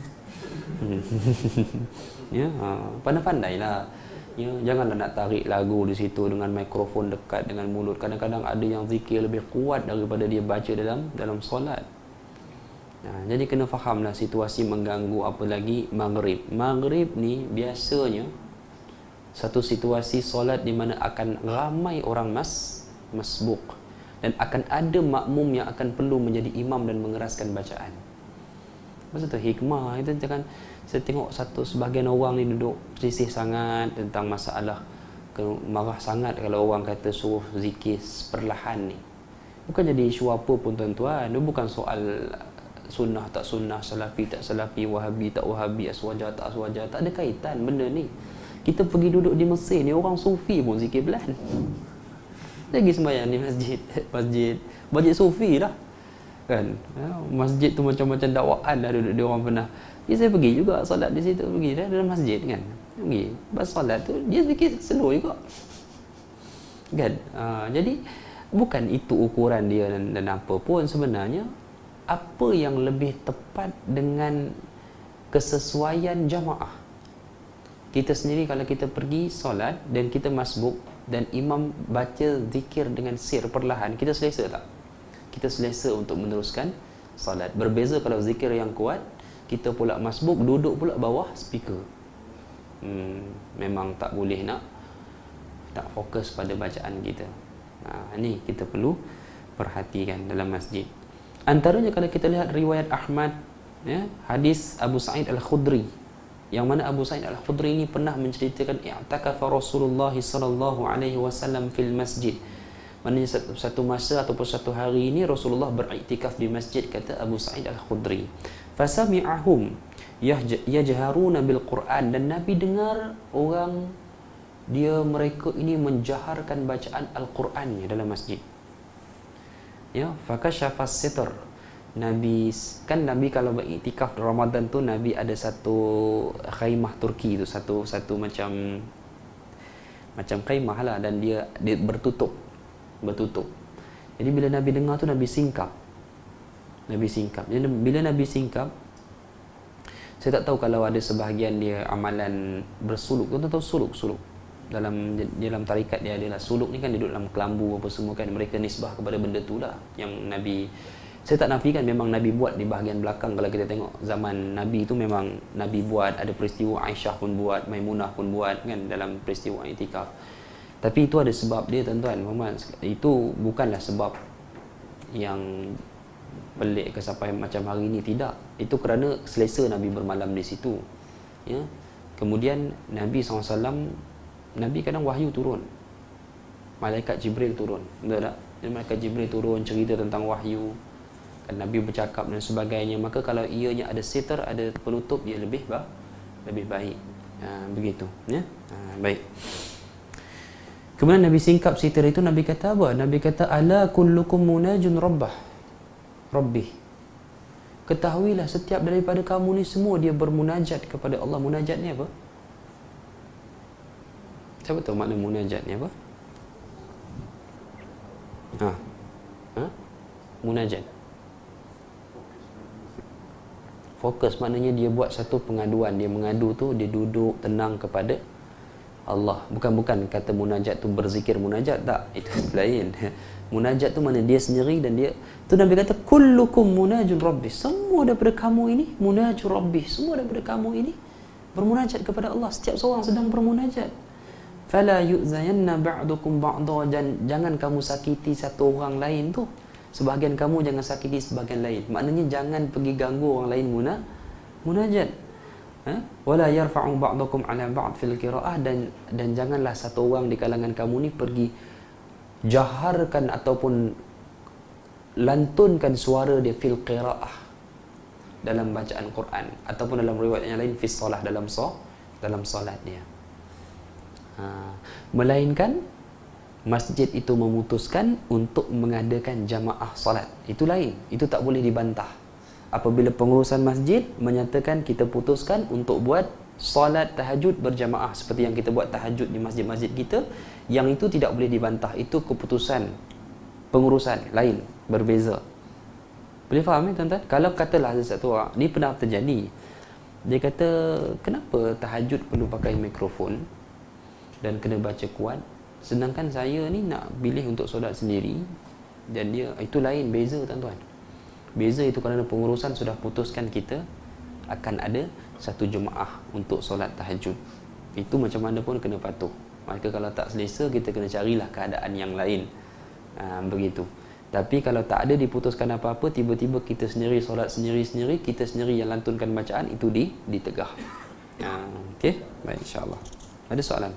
Speaker 1: Ya, ah, pandai-pandailah. Ya, janganlah nak tarik lagu di situ dengan mikrofon dekat dengan mulut. Kadang-kadang ada yang zikir lebih kuat daripada dia baca dalam dalam solat. Nah, jadi kena fahamlah situasi mengganggu, apa lagi maghrib. Maghrib ni biasanya satu situasi solat di mana akan ramai orang mas masbuk, dan akan ada makmum yang akan perlu menjadi imam dan mengeraskan bacaan. Maksud tu hikmah itu, jangan saya tengok satu sebahagian orang ni duduk selisih sangat tentang masalah, marah sangat kalau orang kata suruh zikir perlahan ni. Bukan jadi isu apa pun tuan-tuan. Dia bukan soal sunnah tak sunnah, salafi tak salafi, wahabi tak wahabi, aswaja tak aswaja. Tak ada kaitan benda ni. Kita pergi duduk di Mesir ni, orang sufi pun zikir perlahan. Lagi sembahyang di masjid, masjid, masjid sufi lah kan. Masjid tu macam-macam dakwaan dah duduk dia orang pernah. Ya, saya pergi juga solat di situ, pergi dah dalam masjid kan. Pergi pas solat tu dia zikir slow juga. Kan? Uh, jadi bukan itu ukuran dia dan, dan apa pun sebenarnya. Apa yang lebih tepat dengan kesesuaian jamaah. Kita sendiri kalau kita pergi solat dan kita masbuk dan imam baca zikir dengan sir perlahan, kita selesa tak? Kita selesa untuk meneruskan solat. Berbeza kalau zikir yang kuat, kita pula masbuk, duduk pula bawah speaker. Hmm, memang tak boleh nak tak fokus pada bacaan kita. Nah, ni kita perlu perhatikan dalam masjid. Antaranya kalau kita lihat riwayat Ahmad, ya, hadis Abu Sa'id Al-Khudri, yang mana Abu Sa'id Al-Khudri ini pernah menceritakan i'takafa Rasulullah sallallahu alaihi wasallam fil masjid. Maknanya satu, satu masa ataupun satu hari ini Rasulullah beriktikaf di masjid, kata Abu Sa'id Al-Khudri. Fasami'ahum yajharuna bil Quran, dan Nabi dengar orang dia mereka ini menjaharkan bacaan Al-Qurannya dalam masjid. Ya, fakashafas sitr. Nabi kan Nabi kalau beriktikaf Ramadan tu, Nabi ada satu khaimah Turki tu, satu satu macam macam khaimah lah, dan dia dia bertutup bertutup. Jadi bila Nabi dengar tu, Nabi singkap. Nabi singkap. Jadi bila Nabi singkap, saya tak tahu kalau ada sebahagian dia amalan bersuluk. Tuan tahu suluk, suluk. Dalam dalam tarikat dia adalah suluk ni kan, duduk dalam kelambu apa semua kan, mereka nisbah kepada benda tu lah yang Nabi. Saya tak nafikan memang Nabi buat di bahagian belakang. Kalau kita tengok zaman Nabi tu memang Nabi buat, ada peristiwa Aisyah pun buat, Maimunah pun buat kan dalam peristiwa iktikaf. Tapi itu ada sebab dia tuan-tuan. Muhammad, itu bukanlah sebab yang pelik ke sampai macam hari ini, tidak. Itu kerana selesa Nabi bermalam di situ. Ya. Kemudian Nabi sallallahu alaihi wasallam, Nabi kadang wahyu turun, malaikat Jibril turun, betul tak? Malaikat Jibril turun cerita tentang wahyu, kan Nabi bercakap dan sebagainya. Maka kalau ianya ada sitar, ada penutup, dia lebih bah, lebih baik. Ha, begitu, ya. Ha, baik. Kemudian Nabi singkap sitar itu, Nabi kata apa? Nabi kata, ala kullukum munajun rabbah rabbih. Ketahuilah setiap daripada kamu ni semua dia bermunajat kepada Allah. Munajat ni apa? Siapa tahu makna munajat ni apa? Ha. Ha? Munajat. Fokus maknanya dia buat satu pengaduan. Dia mengadu tu, dia duduk tenang kepada Allah. Bukan-bukan kata munajat tu berzikir munajat, tak, itu lain. Munajat tu mana dia sendiri, dan dia tu Nabi kata kullukum munajun rabbi, semua daripada kamu ini munajun rabbi, semua daripada kamu ini bermunajat kepada Allah. Setiap seorang sedang bermunajat. Fala yu'zayanna ba'dukum ba'dha, jangan kamu sakiti satu orang lain tu, sebahagian kamu jangan sakiti sebahagian lain. Maknanya jangan pergi ganggu orang lain muna munajat. Ha? Wala yarfa'u ba'dukum 'ala ba'd fil qira'ah, dan dan janganlah satu orang di kalangan kamu ni pergi jaharkan ataupun lantunkan suara dia fil qira'ah, dalam bacaan Quran, ataupun dalam riwayat yang lain fi solah, dalam so dalam solat dia. Ha. Melainkan masjid itu memutuskan untuk mengadakan jamaah solat, itu lain, itu tak boleh dibantah. Apabila pengurusan masjid menyatakan kita putuskan untuk buat solat tahajud berjamaah seperti yang kita buat tahajud di masjid-masjid kita, yang itu tidak boleh dibantah, itu keputusan pengurusan lain, berbeza. Boleh faham ya tuan-tuan? Kalau katalah ada satu orang, ni pernah terjadi, dia kata kenapa tahajud perlu pakai mikrofon dan kena baca kuat, sedangkan saya ni nak pilih untuk solat sendiri, dan dia itu lain, beza tuan-tuan. Beza itu kerana pengurusan sudah putuskan kita akan ada satu jemaah untuk solat tahajud. Itu macam mana pun kena patuh. Maka kalau tak selesa, kita kena carilah keadaan yang lain. Ha, begitu. Tapi kalau tak ada diputuskan apa-apa, tiba-tiba kita sendiri solat sendiri-sendiri, kita sendiri yang lantunkan bacaan, itu di ditegah. Ha, okey, baik, insya-Allah. Ada soalan?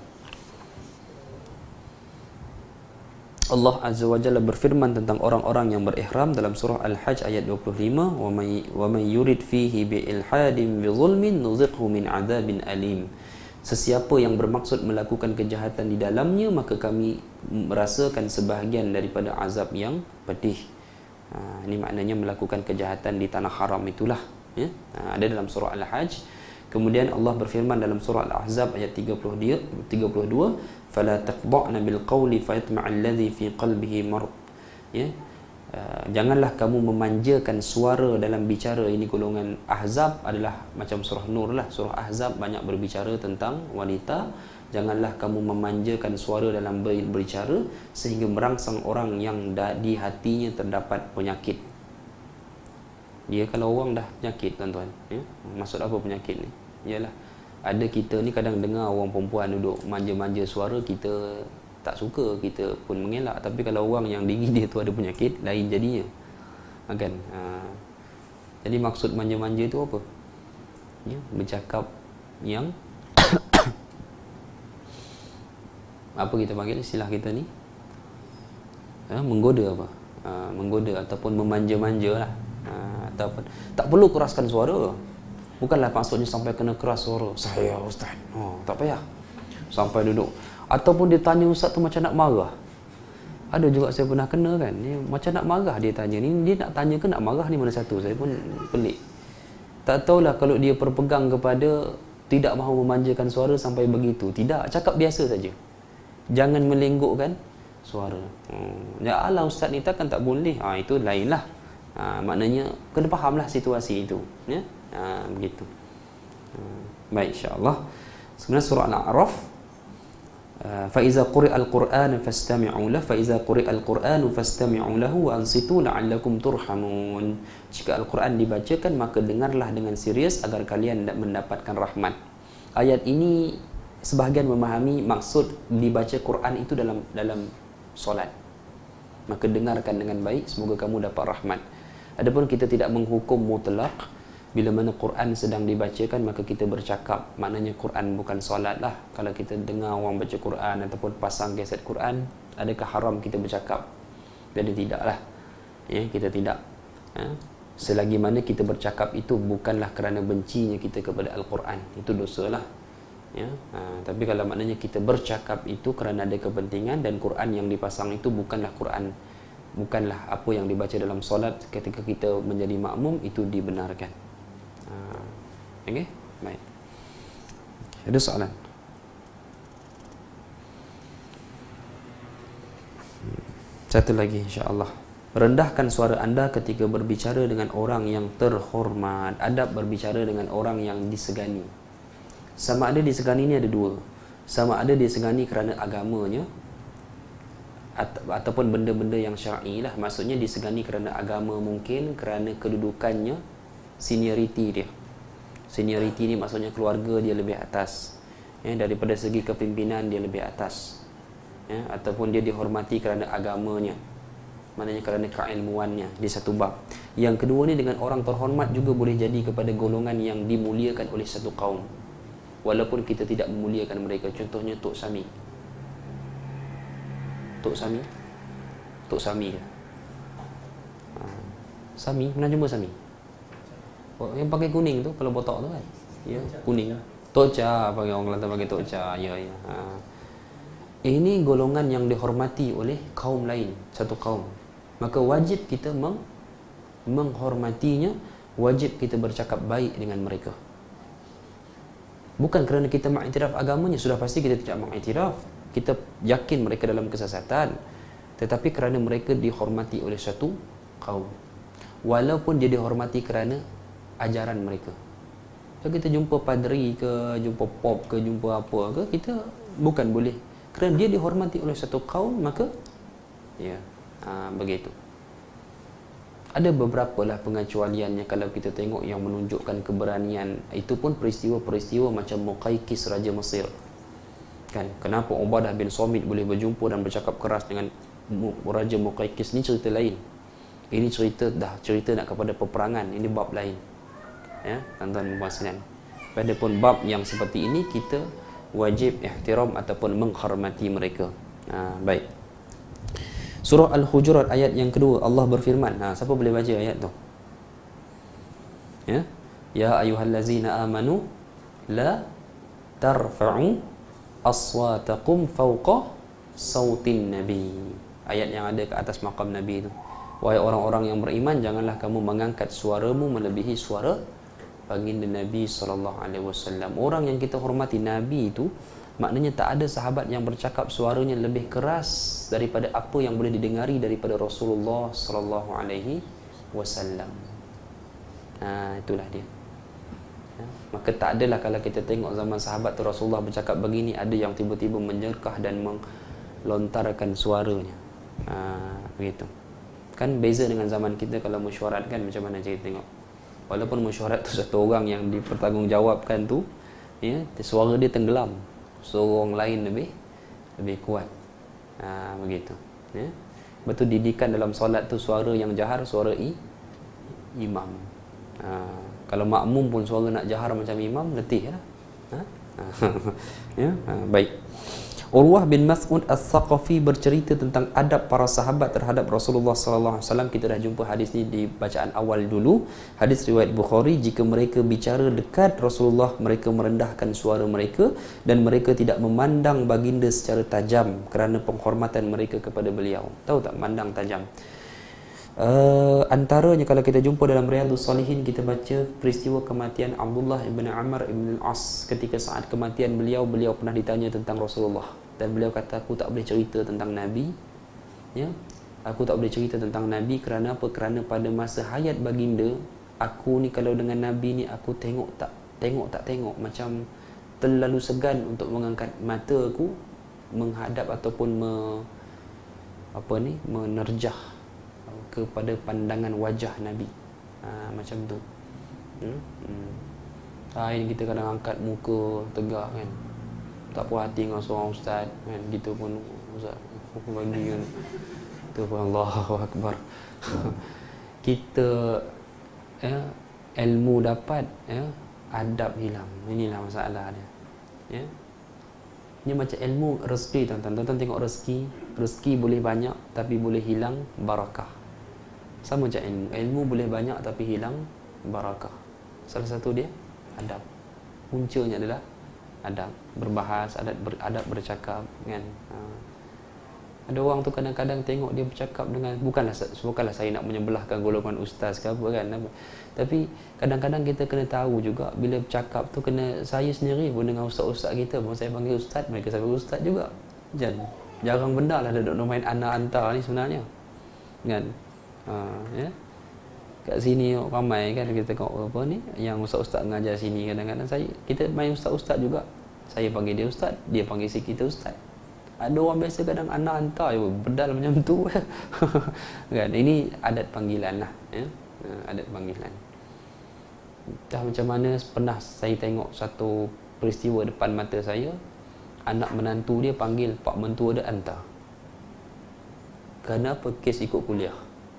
Speaker 1: Allah Azza wa Jalla berfirman tentang orang-orang yang berihram dalam surah Al-Hajj ayat dua puluh lima, wa may wa may yurid fihi bi ilhadin bi zulmin nuziqhu min adzabin alim. Sesiapa yang bermaksud melakukan kejahatan di dalamnya, maka kami merasakan sebahagian daripada azab yang pedih. Ha, ini maknanya melakukan kejahatan di tanah haram itulah, ya. Ha, ada dalam surah Al-Hajj. Kemudian Allah berfirman dalam surah Al-Ahzab ayat tiga puluh dua, fala taqda'na bil qawli fayatma'a alladhi fi qalbihi marad. Ya. Uh, janganlah kamu memanjakan suara dalam bicara. Ini golongan Ahzab adalah macam surah Nur lah. Surah Ahzab banyak berbicara tentang wanita. Janganlah kamu memanjakan suara dalam berbicara sehingga merangsang orang yang di hatinya terdapat penyakit. Dia kalau orang dah penyakit tuan-tuan, ya? Maksud apa penyakit ni? Ialah ada kita ni kadang dengar orang perempuan duduk manja-manja suara, kita tak suka, kita pun mengelak. Tapi kalau orang yang diri dia tu ada penyakit, lain jadinya, kan? Ha. Jadi maksud manja-manja tu apa? Ya, bercakap yang apa kita panggil istilah kita ni? Ha, menggoda apa? Ha, menggoda ataupun memanja-manja lah. Ha, ataupun tak perlu keraskan suara. Bukanlah maksudnya sampai kena keras suara. Saya ustaz. Oh, tak payah. Sampai duduk. Ataupun dia tanya ustaz tu macam nak marah. Ada juga saya pernah kena kan. Dia, macam nak marah dia tanya. Ni dia nak tanya ke nak marah ni mana satu? Saya pun pelik. Tak tahulah kalau dia berpegang kepada tidak mahu memanjakan suara sampai begitu. Tidak, cakap biasa saja. Jangan melenggukkan suara. Hmm. Ya Allah ustaz ni takkan tak boleh. Ah ha, itu lainlah. Ha, maknanya kena fahamlah situasi itu, ya. Ha, begitu. Ha, baik, insya-Allah. Sebenarnya surah Al-A'raf, fa iza quri'al Qur'an fastami'u lahu fa iza quri'al Qur'an fastami'u lahu wa ansitu la'allakum turhamun. Jika Al-Quran dibacakan, maka dengarlah dengan serius agar kalian mendapatkan rahmat. Ayat ini sebahagian memahami maksud dibaca Quran itu dalam dalam solat. Maka dengarkan dengan baik, semoga kamu dapat rahmat. Adapun kita tidak menghukum mutlak. Bila mana Quran sedang dibacakan, maka kita bercakap. Maknanya Quran bukan solat lah. Kalau kita dengar orang baca Quran ataupun pasang kaset Quran, adakah haram kita bercakap? Jadi tidaklah, ya, kita tidak, ha? Selagi mana kita bercakap itu bukanlah kerana bencinya kita kepada Al-Quran, itu dosa lah, ya. Ha, tapi kalau maknanya kita bercakap itu kerana ada kepentingan, dan Quran yang dipasang itu bukanlah Quran, bukanlah apa yang dibaca dalam solat ketika kita menjadi makmum, itu dibenarkan. Ha, okey, baik. Ada soalan? Satu lagi, insya-Allah. Rendahkan suara anda ketika berbicara dengan orang yang terhormat. Adab berbicara dengan orang yang disegani. Sama ada disegani ini ada dua. sama ada disegani kerana agamanya ata- ataupun benda-benda yang syar'i lah. Maksudnya disegani kerana agama, mungkin kerana kedudukannya, senioriti dia. Senioriti ni maksudnya keluarga dia lebih atas, ya, daripada segi kepimpinan dia lebih atas, ya, ataupun dia dihormati kerana agamanya, maknanya kerana keilmuannya di satu bab. Yang kedua ni, dengan orang terhormat juga boleh jadi kepada golongan yang dimuliakan oleh satu kaum walaupun kita tidak memuliakan mereka. Contohnya Tok Sami. Tok Sami Tok Sami ke? Ha. Sami, pernah jumpa Sami? Oh, yang pakai kuning tu, kalau botak tu kan? Ya, kuning. Tok Cha, panggil orang Kelantan panggil Tok Cha. Ya, ya. Ha. Ini golongan yang dihormati oleh kaum lain, satu kaum. Maka wajib kita meng menghormatinya, wajib kita bercakap baik dengan mereka. Bukan kerana kita mengiktiraf agamanya, sudah pasti kita tidak mengiktiraf. Kita yakin mereka dalam kesesatan, tetapi kerana mereka dihormati oleh satu kaum. Walaupun dia dihormati kerana ajaran mereka. Kalau kita jumpa padri ke, jumpa pop ke, jumpa apa ke, kita bukan boleh. Kerana dia dihormati oleh satu kaum, maka ya, ha, begitu. Ada beberapa lah pengecualiannya kalau kita tengok yang menunjukkan keberanian. Itu pun peristiwa-peristiwa macam Muqayqis Raja Mesir. Kan, kenapa Ubadah bin Samit boleh berjumpa dan bercakap keras dengan Raja Muqayqis, ni cerita lain. Ini cerita dah cerita nak kepada peperangan, ini bab lain. Ya, tuan-tuan dan puan. Padahal bab yang seperti ini kita wajib ihtiram ataupun menghormati mereka. Ha, baik. Surah Al-Hujurat ayat yang kedua, Allah berfirman. Ha, siapa boleh baca ayat tu? Ya. Ya ayyuhallazina amanu la tarfa'u aswatakum fawqa sautin nabi. Ayat yang ada ke atas maqam Nabi tu. Wahai orang-orang yang beriman, janganlah kamu mengangkat suaramu melebihi suara baginda Nabi sallallahu alaihi wasallam. Orang yang kita hormati, Nabi itu, maknanya tak ada sahabat yang bercakap suaranya lebih keras daripada apa yang boleh didengari daripada Rasulullah sallallahu alaihi wasallam. Nah, itulah dia. Ya, maka tak adalah kalau kita tengok zaman sahabat tu Rasulullah bercakap begini, ada yang tiba-tiba menjerkah dan melontarkan suaranya. Ha, begitu. Kan beza dengan zaman kita kalau mesyuarat kan macam mana kita tengok. Walaupun mesyuarat tu satu orang yang dipertanggungjawabkan tu, ya, suara dia tenggelam. So orang lain lebih lebih kuat. Ha, begitu. Ya. Betul, didikan dalam solat tu suara yang jahar suara i, imam. Ha, kalau makmum pun suara nak jahar macam imam, letih lah. Ha? Ya, ha, baik. Urwah bin Mas'ud As-Saqafi bercerita tentang adab para sahabat terhadap Rasulullah sallallahu alaihi wasallam. Kita dah jumpa hadis ni di bacaan awal dulu. Hadis riwayat Bukhari, jika mereka bicara dekat Rasulullah, mereka merendahkan suara mereka dan mereka tidak memandang baginda secara tajam kerana penghormatan mereka kepada beliau. Tahu tak mandang tajam? Uh, antaranya kalau kita jumpa dalam Riyadhus Salihin, kita baca peristiwa kematian Abdullah ibn Amr ibn al-As. Ketika saat kematian beliau, beliau pernah ditanya tentang Rasulullah dan beliau kata, aku tak boleh cerita tentang Nabi, ya, aku tak boleh cerita tentang Nabi kerana apa? Kerana pada masa hayat baginda, aku ni kalau dengan Nabi ni aku tengok tak tengok tak tengok macam terlalu segan untuk mengangkat mata aku menghadap ataupun me, apa ni menerjah kepada pandangan wajah Nabi. Ha, macam tu. Hmm? Hmm. Ha, ini kita kadang angkat muka tegak kan, tak puas hati dengan seorang ustaz kan, gitu pun ustaz aku bagi kan, tu pun Allahu Akbar. Kita ya, ilmu dapat, ya, adab hilang. Inilah masalah dia. Ya. Ini macam ilmu rezeki, tuan-tuan. Tuan-tuan tengok rezeki, rezeki boleh banyak tapi boleh hilang barakah. Sama macam ilmu. Ilmu boleh banyak tapi hilang barakah. Salah satu dia adab. Puncanya adalah adab. Berbahas, adab, ber, adab bercakap kan. Ha. Ada orang tu kadang-kadang tengok dia bercakap dengan, bukanlah bukanlah saya nak menyebelahkan golongan ustaz ke apa kan, apa. Tapi kadang-kadang kita kena tahu juga bila bercakap tu kena, saya sendiri pun dengan ustaz-ustaz kita pun saya panggil ustaz, mereka saya panggil ustaz juga. Jangan jarang benda lah duduk main anak antar ni sebenarnya. Kan? Ha, ya. Kat sini ramai kan kita tengok apa ni yang ustaz-ustaz mengajar sini, kadang-kadang saya kita main ustaz-ustaz juga. Saya panggil dia ustaz, dia panggil si kita ustaz. Ada orang biasa kadang anak hantar je bedal macam tu. Kan, ini adat panggilan lah, ya. Adat panggilan. Dah macam mana pernah saya tengok satu peristiwa depan mata saya, anak menantu dia panggil pak mentua dia hantar. Kenapa? Kes ikut kuliah.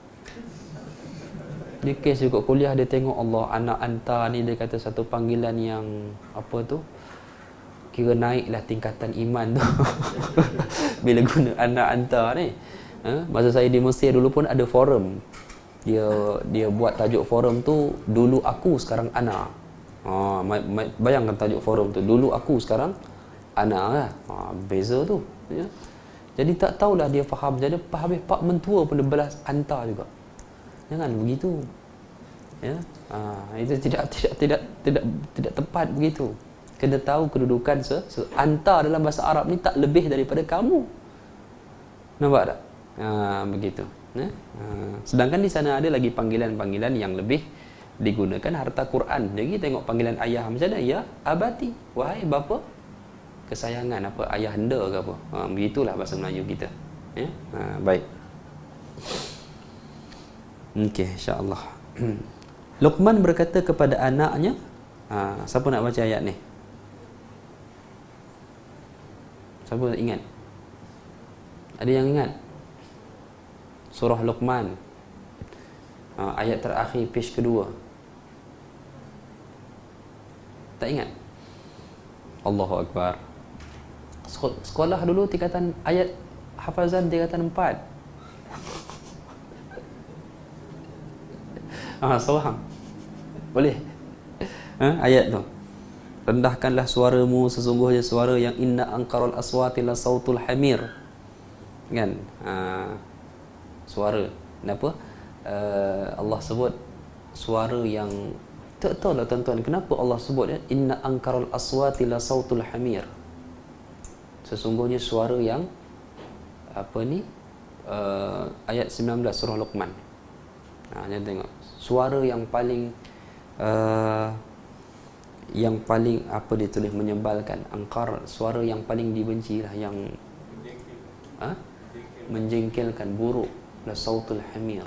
Speaker 1: Dia kes ikut kuliah, dia tengok Allah, anak hantar ni dia kata satu panggilan yang apa tu, kira naiklah tingkatan iman tu. Bila guna anak hantar ni. Ha? Masa saya di Mesir dulu pun ada forum. Dia dia buat tajuk forum tu, dulu aku sekarang anak. Ha, bayangkan tajuk forum tu, dulu aku sekarang anak lah. Ha, beza tu, ya. Jadi tak tahulah dia faham. Jadi habis pak mentua pun dia balas hantar juga. Jangan begitu. Ya. Ha, itu tidak tidak tidak tidak tidak tepat begitu. Kena tahu kedudukan se, se hantar dalam bahasa Arab ni tak lebih daripada kamu. Nampak tak? Ha, begitu. Ya? Ha, sedangkan di sana ada lagi panggilan-panggilan yang lebih digunakan, harta Quran. Jadi tengok panggilan ayah macam mana? Ya abati, wahai bapa kesayangan, apa ayah anda ke apa. Ha, begitulah bahasa Melayu kita. Ya? Ha, baik. Okey, insya-Allah. Luqman berkata kepada anaknya, ha, siapa nak baca ayat ni? Siapa ingat? Ada yang ingat? Surah Luqman, ha, ayat terakhir page kedua. Tak ingat? Allahu Akbar. Sekolah dulu tingkatan ayat hafazan tingkatan empat. Ah, faham? Boleh? Ha, ayat tu. Rendahkanlah suaramu, sesungguhnya suara yang inna anqaral aswati la sautul hamir. Kan? Ha, suara. Kenapa? Uh, Allah sebut suara yang tak tahu lah tuan-tuan, kenapa Allah sebut ya? Inna anqaral aswati la sautul hamir. Sesungguhnya suara yang apa ni? Uh, ayat sembilan belas surah Luqman. Ha, jangan tengok. Suara yang paling uh, yang paling apa dia tulis menyebalkan, angkar, suara yang paling dibenci lah, yang ha? menjengkelkan, buruk, la sautul hamir.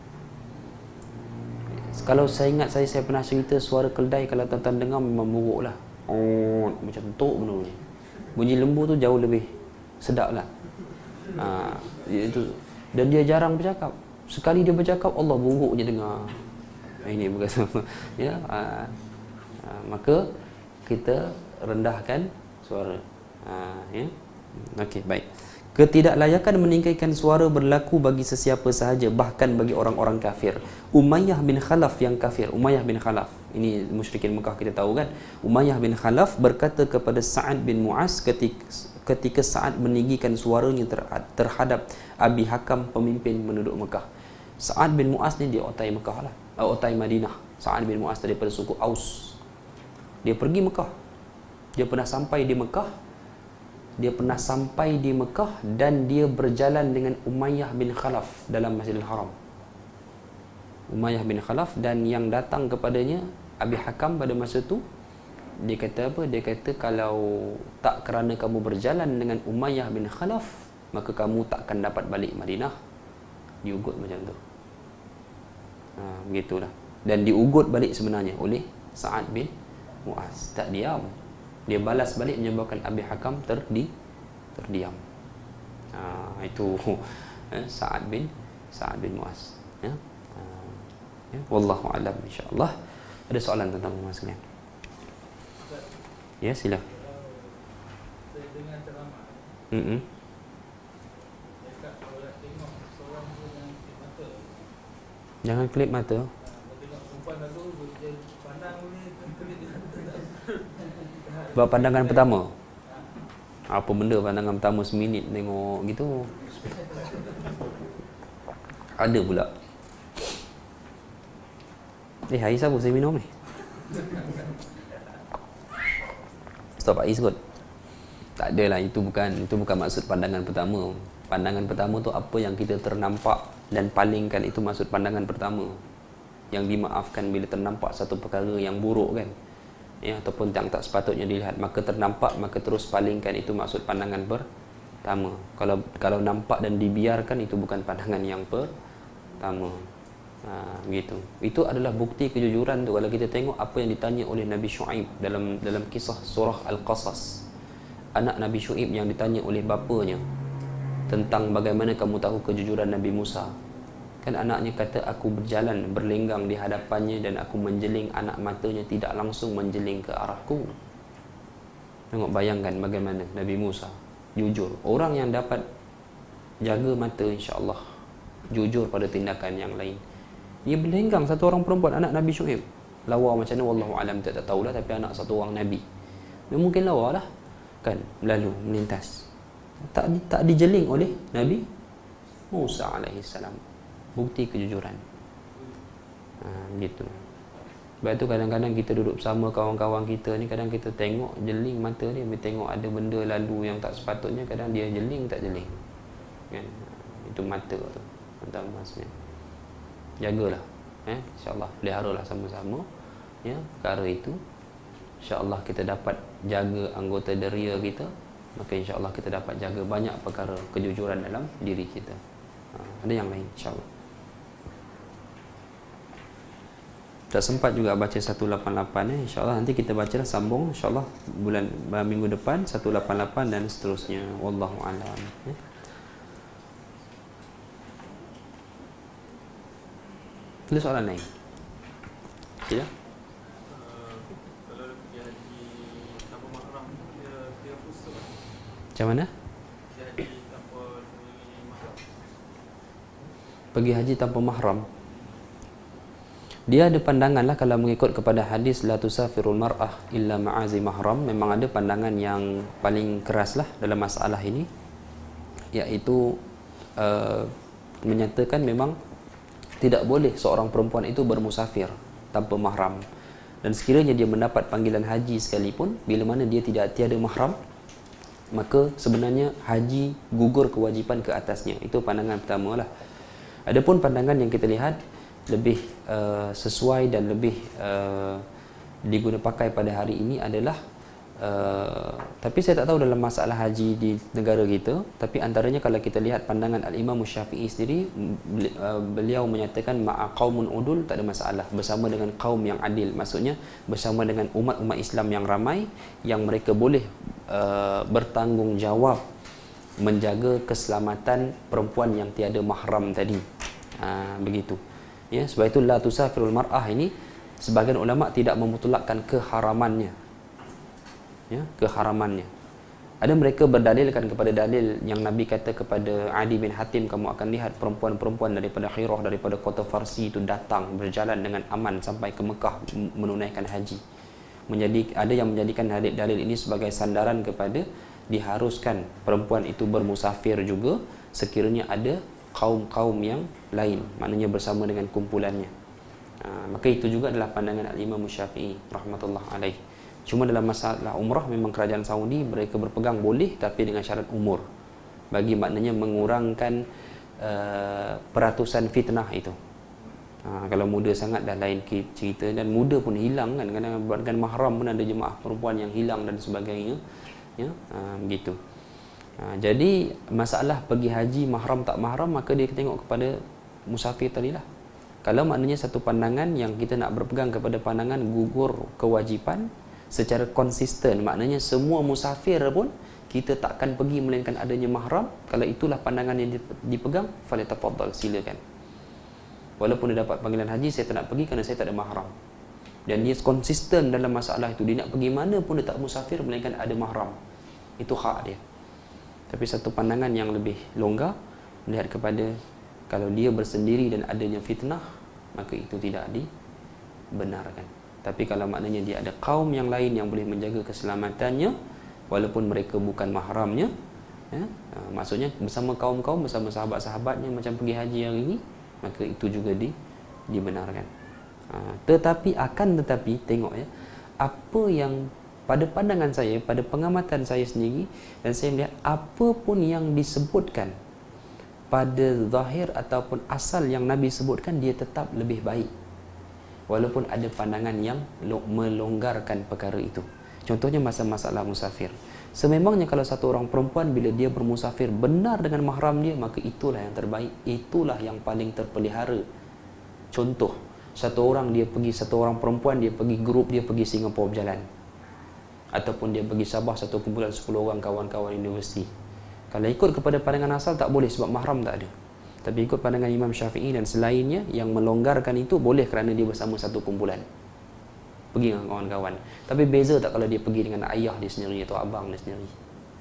Speaker 1: Kalau saya ingat saya saya pernah cerita suara keldai kalau tuan-tuan dengar memang buruk lah. Oh, macam tok benar ni. Bunyi lembu tu jauh lebih sedap lah. Ha, itu. Dan dia jarang bercakap. Sekali dia bercakap, Allah buruk je dengar. Ini berkata, ya, aa, aa, maka kita rendahkan suara. Aa, ya, okey, baik. Ketidaklayakan meninggikan suara berlaku bagi sesiapa sahaja, bahkan bagi orang-orang kafir. Umayyah bin Khalaf yang kafir. Umayyah bin Khalaf, ini musyrikin Mekah, kita tahu kan. Umayyah bin Khalaf berkata kepada Sa'ad bin Mu'az ketika ketika Sa'ad meninggikan suaranya terhadap Abi Hakam, pemimpin penduduk Mekah. Sa'ad bin Mu'az ni dia otai Mekah lah, uh, otai Madinah. Sa'ad bin Mu'az daripada suku Aus. Dia pergi Mekah. Dia pernah sampai di Mekah. Dia pernah sampai di Mekah dan dia berjalan dengan Umayyah bin Khalaf dalam Masjidil Haram. Umayyah bin Khalaf, dan yang datang kepadanya Abi Hakam pada masa tu, dia kata apa? Dia kata kalau tak kerana kamu berjalan dengan Umayyah bin Khalaf, maka kamu takkan dapat balik Madinah. Diugut macam tu. Ha, begitulah. Dan diugut balik sebenarnya oleh Sa'ad bin Mu'az. Tak diam. Dia balas balik menyebabkan Abi Hakam terdi, terdiam. Ha, itu eh, Sa'ad bin Sa'ad bin Mu'az. Ya. Ha, ya. Wallahu a'lam, insya-Allah. Ada soalan tentang Mu'az sekalian? Ya, sila. Saya dengar ceramah. Hmm. Jangan kelip mata. Buat pandangan pertama. Apa benda pandangan pertama seminit tengok gitu. Ada pula. Eh, air siapa saya minum ni? Stop ais kot. Tak adalah, itu bukan itu bukan maksud pandangan pertama. Pandangan pertama tu apa yang kita ternampak dan palingkan, itu maksud pandangan pertama. Yang dimaafkan bila ternampak satu perkara yang buruk kan. ya, ataupun yang tak sepatutnya dilihat, maka ternampak, maka terus palingkan, itu maksud pandangan pertama. Kalau kalau nampak dan dibiarkan, itu bukan pandangan yang pertama. Ha, begitu. Itu adalah bukti kejujuran tu. Kalau kita tengok apa yang ditanya oleh Nabi Syuaib dalam dalam kisah surah Al-Qasas, anak Nabi Syuaib yang ditanya oleh bapanya tentang bagaimana kamu tahu kejujuran Nabi Musa. Kan anaknya kata, aku berjalan berlenggang di hadapannya dan aku menjeling, anak matanya tidak langsung menjeling ke arahku. Tengok, bayangkan bagaimana Nabi Musa jujur. Orang yang dapat jaga mata, insya-Allah jujur pada tindakan yang lain. Dia berlenggang, satu orang perempuan, anak Nabi Syuaib. Lawa macam mana wallahu alam, tak, tak tahulah, tapi anak satu orang Nabi. Dia mungkin lawa lah, kan, berlalu melintas. Tak tak dijeling oleh Nabi Musa alaihi salam. Bukti kejujuran. Ha, begitu. Sebab tu kadang-kadang kita duduk bersama kawan-kawan kita ni, kadang kita tengok jeling mata dia, bila tengok ada benda lalu yang tak sepatutnya, kadang dia jeling tak jeling. Kan? Itu mata tu. Mata maksudnya. Jagalah, eh, insya-Allah peliharalah sama-sama, ya, perkara itu. Insya-Allah kita dapat jaga anggota deria kita, maka insya-Allah kita dapat jaga banyak perkara kejujuran dalam diri kita. Ha, ada yang lain insya-Allah. Tak sempat juga baca seratus lapan puluh lapan, eh. Insya-Allah nanti kita bacalah sambung insya-Allah bulan minggu depan seratus lapan puluh lapan dan seterusnya. Wallahu a'lam. Eh. Ada soalan lain? Tidak?
Speaker 2: Kalau pergi haji tanpa mahram, dia dia puasa.
Speaker 1: Macam mana?
Speaker 2: Pergi haji tanpa mahram.
Speaker 1: Pergi haji tanpa mahram. Dia ada pandangan lah, kalau mengikut kepada hadis la tusafirul mar'ah illa ma'azi mahram, memang ada pandangan yang paling keras lah dalam masalah ini, iaitu uh, menyatakan memang tidak boleh seorang perempuan itu bermusafir tanpa mahram. Dan sekiranya dia mendapat panggilan haji sekalipun, bila mana dia tidak tiada mahram, maka sebenarnya haji gugur kewajipan ke atasnya. Itu pandangan pertama lah. Adapun pandangan yang kita lihat lebih uh, sesuai dan lebih uh, diguna pakai pada hari ini adalah Uh, tapi saya tak tahu dalam masalah haji di negara kita, tapi antaranya kalau kita lihat pandangan Al-Imam Syafi'i sendiri, beliau menyatakan ma'a qaumun udul, tak ada masalah, bersama dengan kaum yang adil, maksudnya bersama dengan umat-umat Islam yang ramai, yang mereka boleh uh, bertanggungjawab menjaga keselamatan perempuan yang tiada mahram tadi. Uh, begitu. Ya, sebab itu la tusafirul mar'ah ini sebahagian ulama tidak memutulakkan keharamannya. Ya, keharamannya. Ada mereka berdalilkan kepada dalil yang Nabi kata kepada Adi bin Hatim, kamu akan lihat perempuan-perempuan daripada Khirah, daripada kota Farsi itu datang berjalan dengan aman sampai ke Mekah menunaikan haji. Menjadi ada yang menjadikan dalil ini sebagai sandaran kepada diharuskan perempuan itu bermusafir juga sekiranya ada kaum-kaum yang lain, maknanya bersama dengan kumpulannya. Ha, maka itu juga adalah pandangan Al-Imam Syafi'i rahmatullah alaih. Cuma dalam masalah umrah memang kerajaan Saudi mereka berpegang boleh, tapi dengan syarat umur, bagi maknanya mengurangkan uh, peratusan fitnah itu. Ha, kalau muda sangat dah lain cerita, dan muda pun hilang kan, kadang-kadang buatkan mahram pun ada jemaah perempuan yang hilang dan sebagainya. Ya, ha, begitu. Ha, jadi masalah pergi haji mahram tak mahram, maka dia tengok kepada musafir tadi lah. Kalau maknanya satu pandangan yang kita nak berpegang kepada pandangan gugur kewajipan secara konsisten, maknanya semua musafir pun kita takkan pergi melainkan adanya mahram. Kalau itulah pandangan yang dipegang, falyatafaddal, silakan. Walaupun dia dapat panggilan haji, saya tak nak pergi kerana saya tak ada mahram. Dan dia konsisten dalam masalah itu, dia nak pergi mana pun dia tak musafir melainkan ada mahram. Itu hak dia. Tapi satu pandangan yang lebih longgar melihat kepada kalau dia bersendiri dan adanya fitnah, maka itu tidak dibenarkan. Tapi kalau maknanya dia ada kaum yang lain yang boleh menjaga keselamatannya walaupun mereka bukan mahramnya, ya, maksudnya bersama kaum-kaum, bersama sahabat-sahabatnya macam pergi haji yang ini, maka itu juga di, dibenarkan. Ha, tetapi akan tetapi tengok ya, apa yang pada pandangan saya, pada pengamatan saya sendiri, dan saya melihat apa pun yang disebutkan pada zahir ataupun asal yang Nabi sebutkan, dia tetap lebih baik. walaupun ada pandangan yang melonggarkan perkara itu. Contohnya masalah musafir. Sememangnya kalau satu orang perempuan bila dia bermusafir benar dengan mahram dia, maka itulah yang terbaik, itulah yang paling terpelihara. Contoh, satu orang dia pergi, satu orang perempuan dia pergi grup, dia pergi Singapura berjalan, ataupun dia pergi Sabah satu kumpulan sepuluh orang kawan-kawan universiti. Kalau ikut kepada pandangan asal tak boleh sebab mahram tak ada. Tapi ikut pandangan Imam Syafi'i dan selainnya yang melonggarkan itu boleh kerana dia bersama satu kumpulan, pergi dengan kawan-kawan. Tapi beza tak kalau dia pergi dengan ayah dia sendiri atau abang dia sendiri?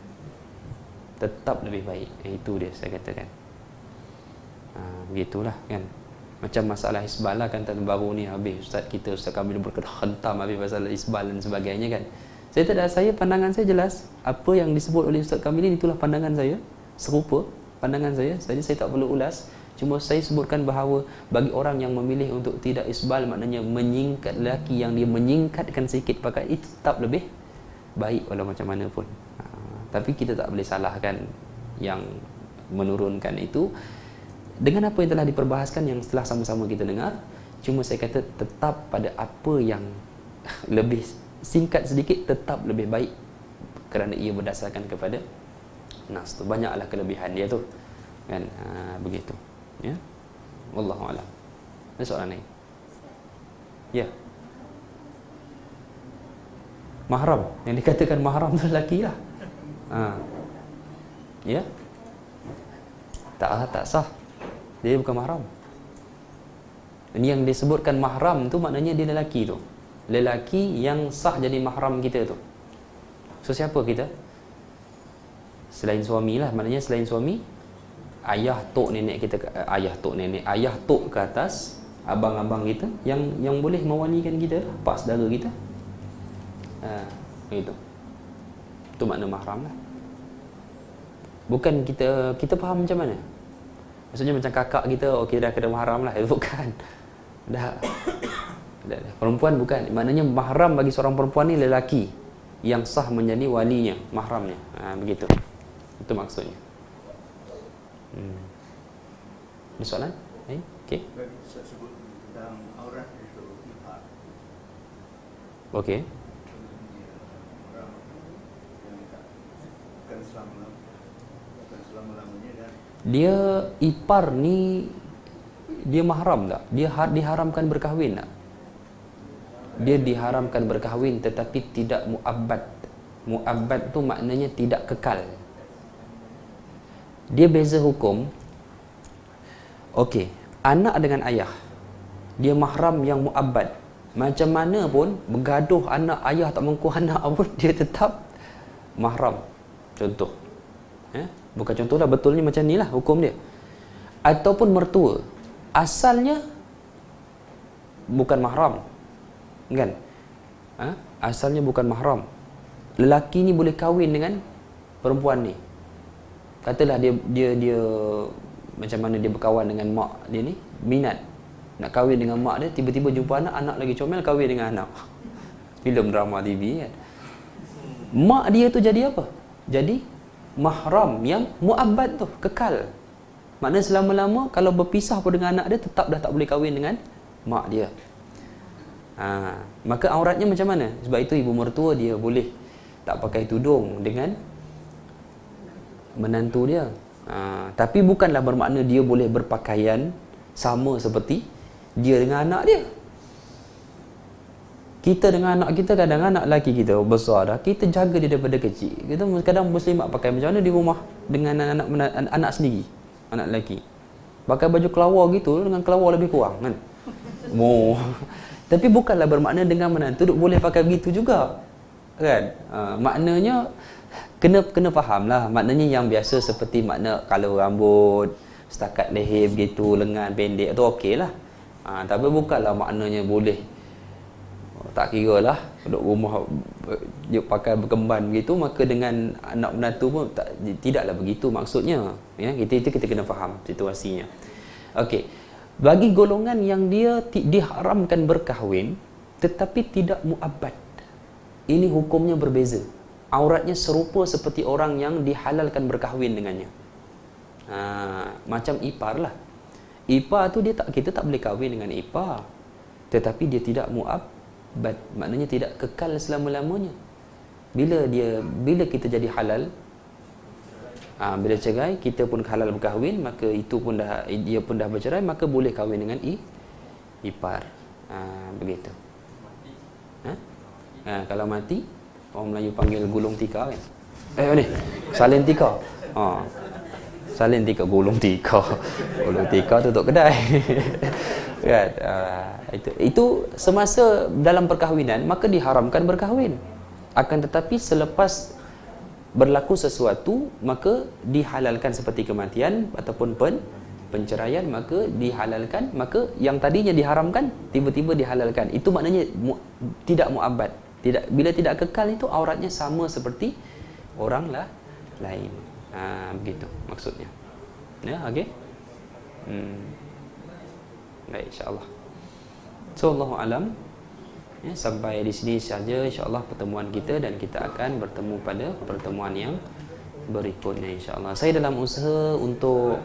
Speaker 1: Tetap lebih baik. Eh, itu dia saya katakan. Ha, begitulah kan. Macam masalah isbal lah kan, tahun baru ni habis Ustaz kita, Ustaz Kamil berkentam habis pasal isbal dan sebagainya kan. Saya tak ada, saya pandangan saya jelas. Apa yang disebut oleh Ustaz Kamil itulah pandangan saya, serupa pandangan saya. Jadi saya tak perlu ulas. Cuma saya sebutkan bahawa bagi orang yang memilih untuk tidak isbal, maknanya menyingkat lelaki yang dia menyingkatkan sikit pakai, itu tetap lebih baik walau macam mana pun. Ha, tapi kita tak boleh salahkan yang menurunkan itu dengan apa yang telah diperbahaskan yang setelah sama-sama kita dengar. Cuma saya kata tetap pada apa yang lebih singkat sedikit tetap lebih baik kerana ia berdasarkan kepada nas tu. Banyaklah kelebihan dia tu kan. Ha, begitu ya. Wallahu a'lam. Ada soalan lain? Ya. Mahram, yang dikatakan mahram tu lelaki lah. Ha. Ya. Tak tak sah. Dia bukan mahram. Ini yang disebutkan mahram tu maknanya dia lelaki tu. Lelaki yang sah jadi mahram kita tu. So siapa kita? Selain suami lah, maknanya selain suami, ayah tok nenek kita, ayah tok nenek, ayah tok ke atas, abang-abang kita yang yang boleh mewalikan kita, pak saudara kita. Ha, begitu. Itu makna mahram lah. Bukan kita kita faham macam mana? Maksudnya macam kakak kita, okey dah kena mahram lah. Itu bukan. Dah. dah, dah. Perempuan bukan. Maknanya mahram bagi seorang perempuan ni lelaki yang sah menjadi walinya, mahramnya. Ha, begitu. Itu maksudnya. Hmm. Ada soalan? Eh? Okey.
Speaker 3: Saya sebut tentang aurat itu ipar.
Speaker 1: Okey.
Speaker 3: Orang yang bukan selama bukan selama-lamanya dan
Speaker 1: Dia ipar ni dia mahram tak? Dia diharamkan berkahwin tak? Dia diharamkan berkahwin tetapi tidak muabbad. Muabbad tu maknanya tidak kekal. Dia beza hukum. Okey, anak dengan ayah, dia mahram yang muabbad. Macam mana pun bergaduh anak, ayah tak mengku anak pun dia tetap mahram. Contoh. Eh? Bukan contoh lah, betulnya macam ni lah hukum dia. Ataupun mertua, asalnya bukan mahram, kan? Ha? Asalnya bukan mahram. Lelaki ni boleh kahwin dengan perempuan ni. Katalah dia dia dia macam mana dia berkawan dengan mak dia ni, minat nak kahwin dengan mak dia, tiba-tiba jumpa anak, anak lagi comel, kahwin dengan anak. Filem drama T V kan. Mak dia tu jadi apa? Jadi mahram yang muabbad tu, kekal. Maknanya selama-lama kalau berpisah pun dengan anak dia, tetap dah tak boleh kahwin dengan mak dia. Ha, maka auratnya macam mana? Sebab itu ibu mertua dia boleh tak pakai tudung dengan menantu dia. Ha, tapi bukanlah bermakna dia boleh berpakaian sama seperti dia dengan anak dia. Kita dengan anak kita, kadang anak lelaki kita besar dah, kita jaga dia daripada kecil. Kita kadang muslimat pakai macam mana di rumah dengan anak anak, anak sendiri, anak lelaki. Pakai baju kelawar gitu, dengan kelawar lebih kurang kan. Oh. Tapi bukanlah bermakna dengan menantu boleh pakai begitu juga. Kan? Ha, maknanya kena kena fahamlah. Maknanya yang biasa seperti makna kalau rambut setakat leher begitu, lengan pendek tu okeylah. Ha, tapi bukanlah maknanya boleh, tak kira lah duduk rumah dia pakai berkemban begitu, maka dengan anak menantu pun tak, tidaklah begitu maksudnya ya. Kita itu kita kena faham situasinya. Okey, bagi golongan yang dia diharamkan berkahwin tetapi tidak muabbad, ini hukumnya berbeza. Auratnya serupa seperti orang yang dihalalkan berkahwin dengannya. Ha, macam ipar lah. Ipar tu dia tak, kita tak boleh kahwin dengan ipar. tetapi dia tidak mu'abbad, maknanya tidak kekal selama-lamanya. Bila dia bila kita jadi halal, ha, bila cerai kita pun halal berkahwin, maka itu pun dah dia pun dah bercerai, maka boleh kahwin dengan i, ipar. Ha, begitu. Ha? Ha, kalau mati, orang Melayu panggil gulung tikar kan. Eh ni, salin tikar. Ha. Salin tikar, gulung tikar. Gulung tikar tutup kedai. Kan? Uh, itu itu semasa dalam perkahwinan maka diharamkan berkahwin. Akan tetapi selepas berlaku sesuatu maka dihalalkan seperti kematian ataupun pen, penceraian, maka dihalalkan, maka yang tadinya diharamkan tiba-tiba dihalalkan. Itu maknanya mu, tidak mu'abbad. Tidak, bila tidak kekal itu auratnya sama seperti orang lah lain. Ha, begitu maksudnya. Ya, okey. Hmm. Baik, insya-Allah. So, Allahu alam. Ya, sampai di sini saja insya-Allah pertemuan kita, dan kita akan bertemu pada pertemuan yang berikutnya insya-Allah. Saya dalam usaha untuk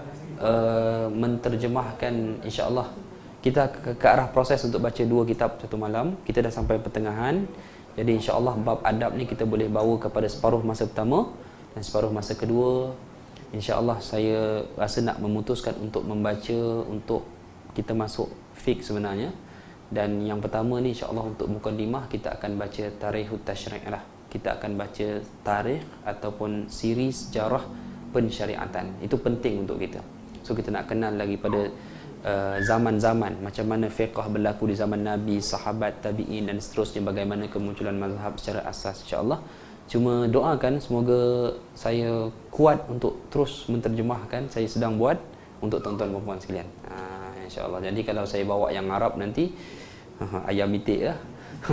Speaker 1: uh, menterjemahkan insya-Allah kita ke, ke arah proses untuk baca dua kitab satu malam. Kita dah sampai pertengahan. Jadi insya-Allah bab adab ni kita boleh bawa kepada separuh masa pertama, dan separuh masa kedua insya-Allah saya rasa nak memutuskan untuk membaca untuk kita masuk fiqh sebenarnya. Dan yang pertama ni insya-Allah untuk mukaddimah kita akan baca Tarikhut Tasyri' lah. Kita akan baca tarikh ataupun siri sejarah pensyariatan. Itu penting untuk kita. So kita nak kenal lagi pada uh, zaman-zaman, macam mana fiqh berlaku di zaman Nabi, sahabat, tabi'in dan seterusnya, bagaimana kemunculan mazhab secara asas insya-Allah. Cuma doakan semoga saya kuat untuk terus menterjemahkan. Saya sedang buat untuk tuan-tuan dan puan sekalian. Ha, insya-Allah. Jadi kalau saya bawa yang Arab nanti ayam itik lah.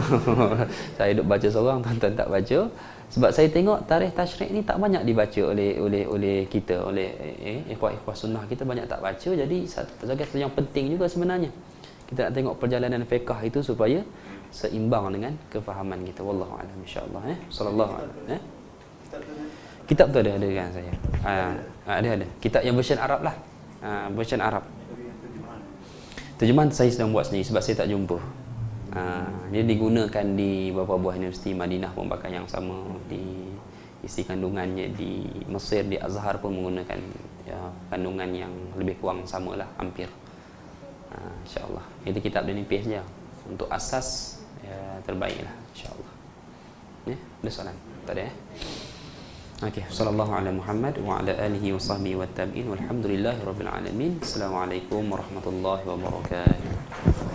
Speaker 1: Saya duk baca seorang, tuan-tuan tak baca. Sebab saya tengok tarikh tasyrik ni tak banyak dibaca oleh oleh oleh kita, oleh eh, ikhwah-ikhwah sunnah kita banyak tak baca. Jadi satu yang penting juga sebenarnya kita nak tengok perjalanan fiqh itu supaya seimbang dengan kefahaman kita. Wallahu a'lam insya-Allah. Eh, sallallahu alaihi eh. Kitab tu ada ada kan saya. Ha, ada ada. Kitab yang version Arab lah. Ha, version Arab. Terjemahan saya sedang buat sendiri sebab saya tak jumpa. Ha, dia digunakan di beberapa buah universiti. Madinah pun pakai yang sama, di isi kandungannya di Mesir, di Azhar pun menggunakan ya, kandungan yang lebih kurang samalah, hampir. Ha, insya-Allah. Jadi kitab dia nipis je untuk asas ya, terbaiklah insya-Allah. Ya, ada soalan? Tak ada eh? Okey, sallallahu ala Muhammad wa ala alihi wa sahbihi wa tabi'in walhamdulillahirabbil alamin. Assalamualaikum warahmatullahi wabarakatuh.